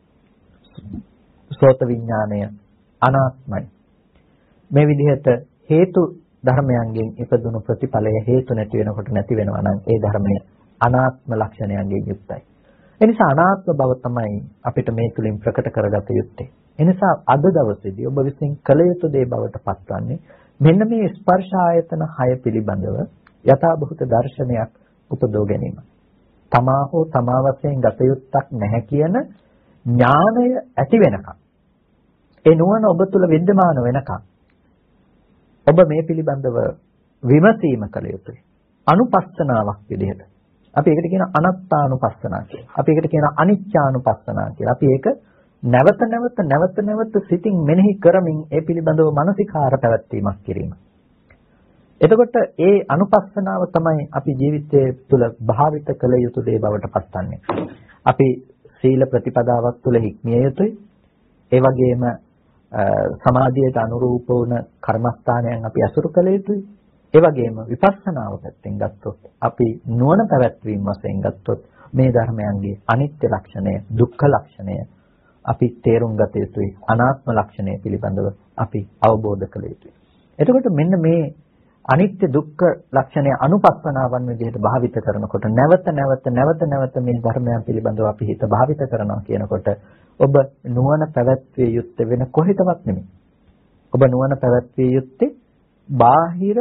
සෝත විඥානය අනාත්මයි. මේ විදිහට හේතු ධර්මයන්ගෙන් ඉපදුණු ප්‍රතිඵලය හේතු නැති වෙනකොට නැති වෙනවා නම් ඒ ධර්මය අනාත්ම ලක්ෂණයන්ගෙන් යුක්තයි. ඒ නිසා අනාත්ම බව තමයි අපිට මේ තුලින් ප්‍රකට කරගත යුත්තේ. ඒ නිසා අද දවසේදී ඔබ විසින් කළ යුතු දේ බවට පත්වන්නේ මෙන්න මේ ස්පර්ශ ආයතන හය පිළිබඳව යථාභූත දර්ශනයක් උපදව ගැනීම. තමා හෝ තමා වශයෙන් ගත යුත්තක් නැහැ කියන ඥාණය ඇති වෙනකම් ඒ නුවණ ඔබ තුල विद्यमान වෙනකම් ඔබ මේ පිළිබඳව විමසීම කළ යුතුයි. අනුපස්සනාවක් විදිහට. අපි ඒකට කියන අනත්තානුපස්සනා කියලා. අපි ඒකට කියන අනිච්චානුපස්සනා කියලා. අපි ඒක නැවත නැවත නැවත නැවත සිතින් මෙනෙහි කරමින් ඒ පිළිබඳව මානසිකාර පැවැත්වීමක් කිරීම. එතකොට ඒ අනුපස්සනාව තමයි අපි ජීවිතයේ තුල භාවිත කළ යුතු දේ බවට පත්වන්නේ. අපි සීල ප්‍රතිපදාවක් තුල හික්මිය යුතුයි. ඒ වගේම සමාධියට අනුරූප වුණ කර්මස්ථානයන් අපි අසුරු කළ යුතුයි. ඒ වගේම විපස්සනාව පැත්තෙන් ගත්තොත් අපි නුවණ පැවැත්වීම වශයෙන් ගත්තොත් මේ ධර්මයන්ගේ අනිත්‍ය ලක්ෂණය, දුක්ඛ ලක්ෂණය අපි තේරුම් ගත යුතුයි. අනාත්ම ලක්ෂණය පිළිබඳව අපි අවබෝධ කළ යුතුයි. එතකොට මෙන්න මේ අනිත්‍ය දුක්ඛ ලක්ෂණය අනුපස්සනාවන් විදිහට භාවිත කරනකොට නැවත නැවත නැවත නැවත මේ ධර්මයන් පිළිබඳව අපි හිත භාවිත කරනවා කියනකොට ඔබ නුවණ පැවැත්විය යුත්තේ වෙන කොහෙටවත් නෙමෙයි. ඔබ නුවණ පැවැත්විය යුත්තේ බාහිර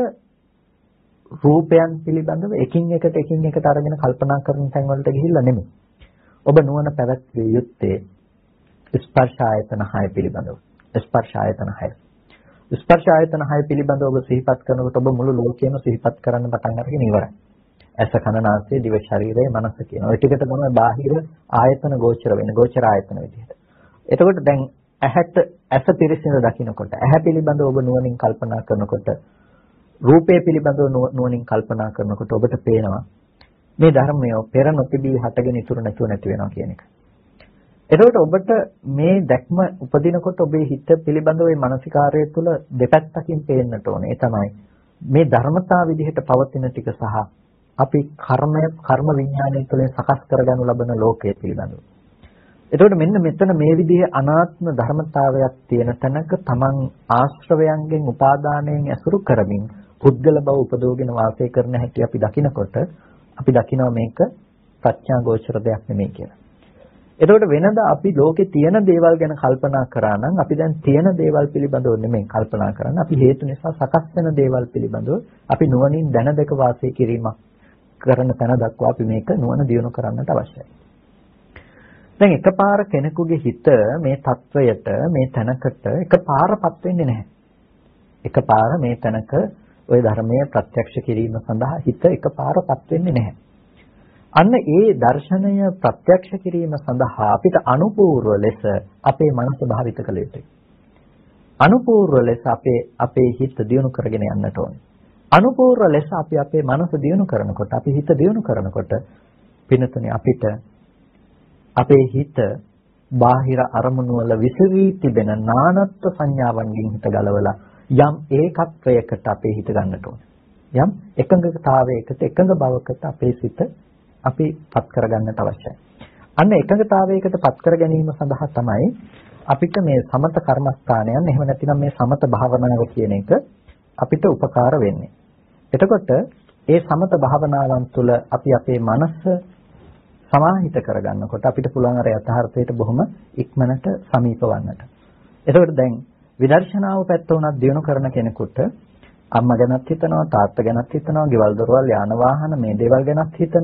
රූපයන් පිළිබඳව එකින් එකට එකින් එකට අරගෙන කල්පනා කරන තැන් වලට ගිහිල්ලා නෙමෙයි. ඔබ නුවණ පැවැත්විය යුත්තේ ස්පර්ශ ආයතන හය පිළිබඳව. ස්පර්ශ ආයතන හය. ස්පර්ශ ආයතන හය පිළිබඳව ඔබ සිහිපත් කරනකොට ඔබ මුළු ලෝකයම සිහිපත් කරන්න පටන් අරගෙන ඉවරයි. ඇස කන නාසය දිව ශරීරය මනස කියන ඔය ටිකට තමයි බාහිර ආයතන ගෝචර වෙන්නේ. ගෝචර ආයතන විදිහට. එතකොට දැන් ඇහැට ඇස පිරිසිදු දකින්නකොට ඇහැ පිළිබඳව ඔබ නුවණින් කල්පනා කරනකොට රූපය පිළිබඳව නුවණින් කල්පනා කරනකොට ඔබට පේනවා මේ ධර්මය පෙර නොතිබී හටගෙන ඉතුරු නැතුව නැති වෙනවා කියන එක. එතකොට ඔබට මේ දැක්ම උපදිනකොට ඔබේ හිත පිළිබඳව මේ මානසිකාර්යය තුළ දෙපැත්තකින් පේන්නට ඕනේ. ඒ තමයි මේ ධර්මතා විදිහට පවතින ටික සහ අපි කර්මය කර්ම විඥානය තුළින් සකස් කරගනු ලබන ලෝකය පිළිබඳව. එතකොට මෙන්න මෙතන මේ විදිහේ අනාත්ම ධර්මතාවයක් තියෙන තැනක තමන් ආශ්‍රවයන්ගෙන් උපාදානයෙන් ඇසුරු කරමින් පුද්ගල බව උපදෝගෙන වාසය කරන හැටි අපි දකිනකොට අපි දකිනවා මේක ප්‍රඥා ගෝචර දෙයක් නෙමෙයි කියලා. එතකොට වෙනද අපි ලෝකේ තියෙන දේවල් ගැන කල්පනා කරා නම් අපි දැන් තියෙන දේවල් පිළිබඳව නෙමෙයි කල්පනා කරන්නේ. අපි හේතු නිසා සකස් වෙන දේවල් පිළිබඳව අපි නුවණින් දැන දැක වාසය කිරීමක් කරන තැන දක්වා අපි මේක නුවණ දියුණු කරන්නට අවශ්‍යයි. දැන් එකපාර කෙනෙකුගේ හිත මේ தത്വයට මේ තැනකට එකපාරපත් වෙන්නේ නැහැ. එකපාර මේ තැනක ওই ධර්මයේ ප්‍රත්‍යක්ෂ කිරීම සඳහා හිත එකපාරපත් වෙන්නේ නැහැ. අන්න ඒ දර්ශනය ප්‍රත්‍යක්ෂ කිරීම සඳහා අපිට අනුපූර්ව ලෙස අපේ මනස භාවිත කළ යුතුයි. අනුපූර්ව ලෙස අපේ අපේ හිත දියුණු කරගෙන යන්නට ඕනේ. අනුපූර්ව ලෙස අපි අපේ මනස දියුණු කරනකොට අපි හිත දියුණු කරනකොට පිනතුනේ අපිට අපේ හිත බාහිර අරමුණු වල විසිරී තිබෙන නානත්ව සංඥාවන්ගෙන් හිත ගලවලා යම් ඒකත්වයකට අපේ හිත ගන්නට ඕනේ. යම් එකඟතාවයකට එකඟ බවකට අපේ සිත අපි පත් කරගන්නට අවශ්‍යයි. අන්න එකඟතාවයකට පත් කර ගැනීම සඳහා තමයි අපිට මේ සමත කර්මස්ථානයන් එහෙම නැතිනම් මේ සමත භාවනාව කියන එක අපිට උපකාර වෙන්නේ. එතකොට ඒ සමත භාවනාවන් තුළ අපි අපේ මනස සමාහිත කරගන්නකොට අපිට පුළුවන් අර යථාර්ථයට බොහොම ඉක්මනට සමීප වන්නට. එතකොට දැන් විදර්ශනාව පැත්ත උනත් දිනු කරන කෙනෙකුට අම්මා ගැනත් හිතනවා, තාත්තා ගැනත් හිතනවා, ගෙවල් දොරවල් යාන වාහන මේ දේවල් ගැනත් හිතනවා.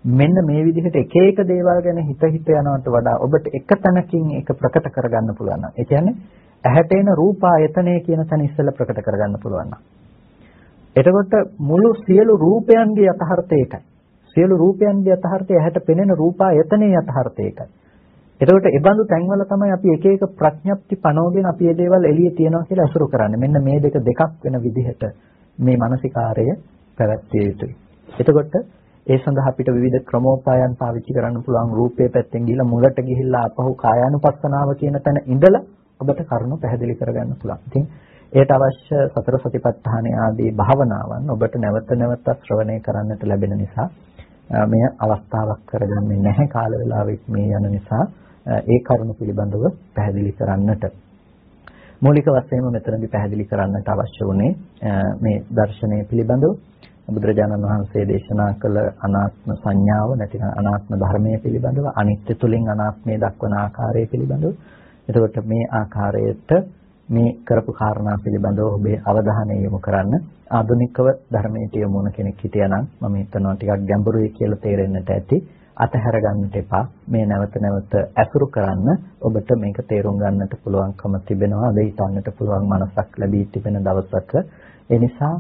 මෙන්න මේ විදිහට එක එක දේවල් ගැන හිත හිත යනවට වඩා ඔබට එක තැනකින් ඒක ප්‍රකට කරගන්න පුළුවන් නම් ඒ කියන්නේ ඇහැට එන රූපායතනය කියන තැන ඉස්සෙල්ලා ප්‍රකට කරගන්න පුළුවන් නම් එතකොට මුළු සියලු රූපයන්ගේ යථාර්ථය ඒකයි. සියලු රූපයන්ගේ යථාර්ථය ඇහැට පෙනෙන රූපායතනයේ යථාර්ථය ඒකයි. එතකොට ඒ බඳු තැන්වල තමයි අපි එක එක ප්‍රඥප්ති පනවගෙන අපි මේ දේවල් එළියේ තියනවා කියලා අසුරු කරන්නේ. මෙන්න මේ දෙක දෙකක් වෙන විදිහට මේ මානසිකාරය පැවැත්විය යුතුයි. එතකොට ඒ සඳහා අපිට විවිධ ක්‍රමෝපායන් පාවිච්චි කරන්න පුළුවන්. රූපේ පැත්තෙන් ගිහිල්ලා මුලට ගිහිල්ලා ආපහු කායානුපස්සනාව කියන තැන ඉඳලා ඔබට කරුණු පැහැදිලි කරගන්න පුළුවන්. ඉතින් ඒට අවශ්‍ය සතර සතිපට්ඨාන ආදී භාවනාවන් ඔබට නැවත නැවත ශ්‍රවණය කරන්නට ලැබෙන නිසා මේ අවස්ථාවක් කරගන්නේ නැහැ කාල වේලාවෙත් මේ යන නිසා ඒ කරුණු පිළිබඳව පැහැදිලි කරන්නට මූලික වශයෙන්ම මෙතනදී පැහැදිලි කරන්නට අවශ්‍ය වුණේ මේ දර්ශනය පිළිබඳව බුදුරජාණන් වහන්සේ දේශනා කළ අනාත්ම සංඥාව නැතිනම් අනාත්ම ධර්මයේ පිළිබඳව අනිත්‍ය තුලින් අනාත්මය දක්වන ආකාරය පිළිබඳව. එතකොට මේ ආකාරයට මේ කරපු කාරණා පිළිබඳව ඔබේ අවධානය යොමු කරන්න. ආධුනිකව ධර්මයට යොමු වන කෙනෙක් හිටියානම් මම හිතනවා ටිකක් ගැඹුරුයි කියලා තේරෙන්නට ඇති. අතහැර ගන්නට එපා. මේ නැවත නැවත ඇසුරු කරන්න ඔබට මේක තේරුම් ගන්නට පුළුවන්කම තිබෙනවා. අද හිතන්නට පුළුවන් මනසක් ලැබී තිබෙන දවසක. ඒ නිසා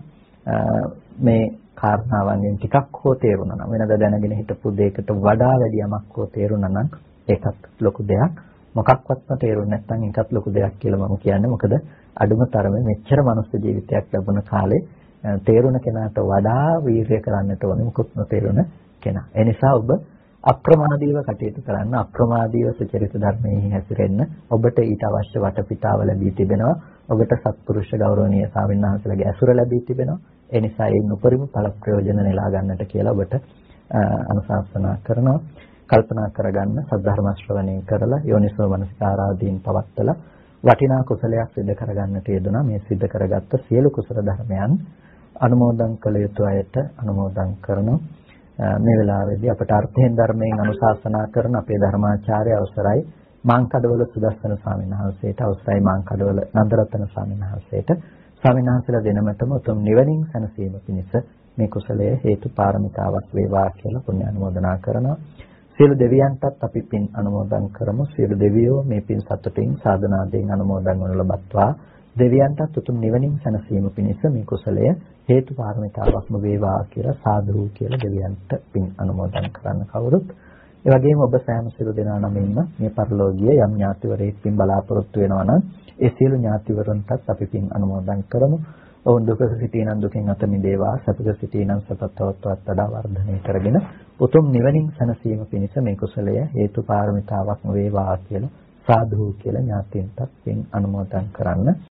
මේ කාරණාවන්ගෙන් ටිකක් හෝ තේරුණා නම් වෙනද දැනගෙන හිටපු දෙයකට වඩා වැඩි යමක් හෝ තේරුණා නම් ඒකත් ලොකු දෙයක්. මොකක්වත්ම තේරුන්නේ නැත්නම් ඒකත් ලොකු දෙයක් කියලා මම කියන්නේ. මොකද අඩුම තරමේ මෙච්චර මනුස්ස ජීවිතයක් ලැබුණ කාලේ තේරුණ කෙනාට වඩා වීර්ය කරන්නට ඕනේ මොකොත් නොතේරුණ කෙනා. ඒ නිසා ඔබ අප්‍රමාදීව කටයුතු කරන්න, අප්‍රමාදීව සුචරිත ධර්මයේ හැසිරෙන්න. ඔබට ඊට අවශ්‍ය වටපිටාව ලැබී තිබෙනවා. ඔබට සත්පුරුෂ ගෞරවනීය ස්වාමීන් වහන්සේලාගේ ඇසුර ලැබී තිබෙනවා. ඒ නිසා ඒ උපරිම ඵල ප්‍රයෝජන නෙලා ගන්නට කියලා ඔබට අනුශාසනා කරනවා. කල්පනා කරගන්න සද්ධර්ම ශ්‍රවණය කරලා යෝනිසෝ මනසිකාරාදීන් පවත්තලා වටිනා කුසලයක් සිදු කරගන්නට යෙදුණා. මේ සිදු කරගත්ත සියලු කුසල ධර්මයන් අනුමෝදන් කළ යුතු අයට අනුමෝදන් කරනවා. මේ වෙලාවේදී අපට අර්ථයෙන් ධර්මයෙන් අනුශාසනා කරන අපේ ධර්මාචාර්ය අවසරයි මාංකඩවල සුදස්සන ස්වාමීන් වහන්සේට, අවසරයි මාංකඩවල නන්දරත්න ස්වාමීන් වහන්සේට, ස්වාමීන් වහන්සේලා දෙනමතම උතුම් නිවනින් සැනසීම පිණිස මේ කුසලය හේතු පාරමිතාවක් වේවා කියලා පුණ්‍ය අනුමෝදනා කරනවා. සියලු දෙවියන්ටත් අපි පින් අනුමෝදන් කරමු. සියලු දෙවියෝ මේ පින් සතුටින් සාධනාවෙන් අනුමෝදන් වනු ලබත්වා. දෙවියන්ටත් උතුම් නිවනින් සැනසීම පිණිස මේ කුසලය හේතු පාරමිතාවක්ම වේවා කියලා සාදු කියලා දෙවියන්ට පින් අනුමෝදන් කරන්න කවුරුත්. ඒ වගේම ඔබ සෑම සියලු දෙනා නමින්ම මේ පරිලෝකීය යම් ඥාතිවරයෙක් පින් බලාපොරොත්තු වෙනවා නම් ඒ සියලු ඥාතිවරුන්ටත් අපි පින් අනුමෝදන් කරමු. ඔවුන් දුක සිටිනන් දුකෙන් අත මිදේවා, සතුට සිටිනන් සතතවත් වඩා වර්ධනය කරගෙන උතුම් නිවනින් සැනසීම පිණිස මේ කුසලය හේතු පාරමිතාවක්ම වේවා කියලා සාදු කියලා ඥාතීන්ටත් පින් අනුමෝදන් කරන්න.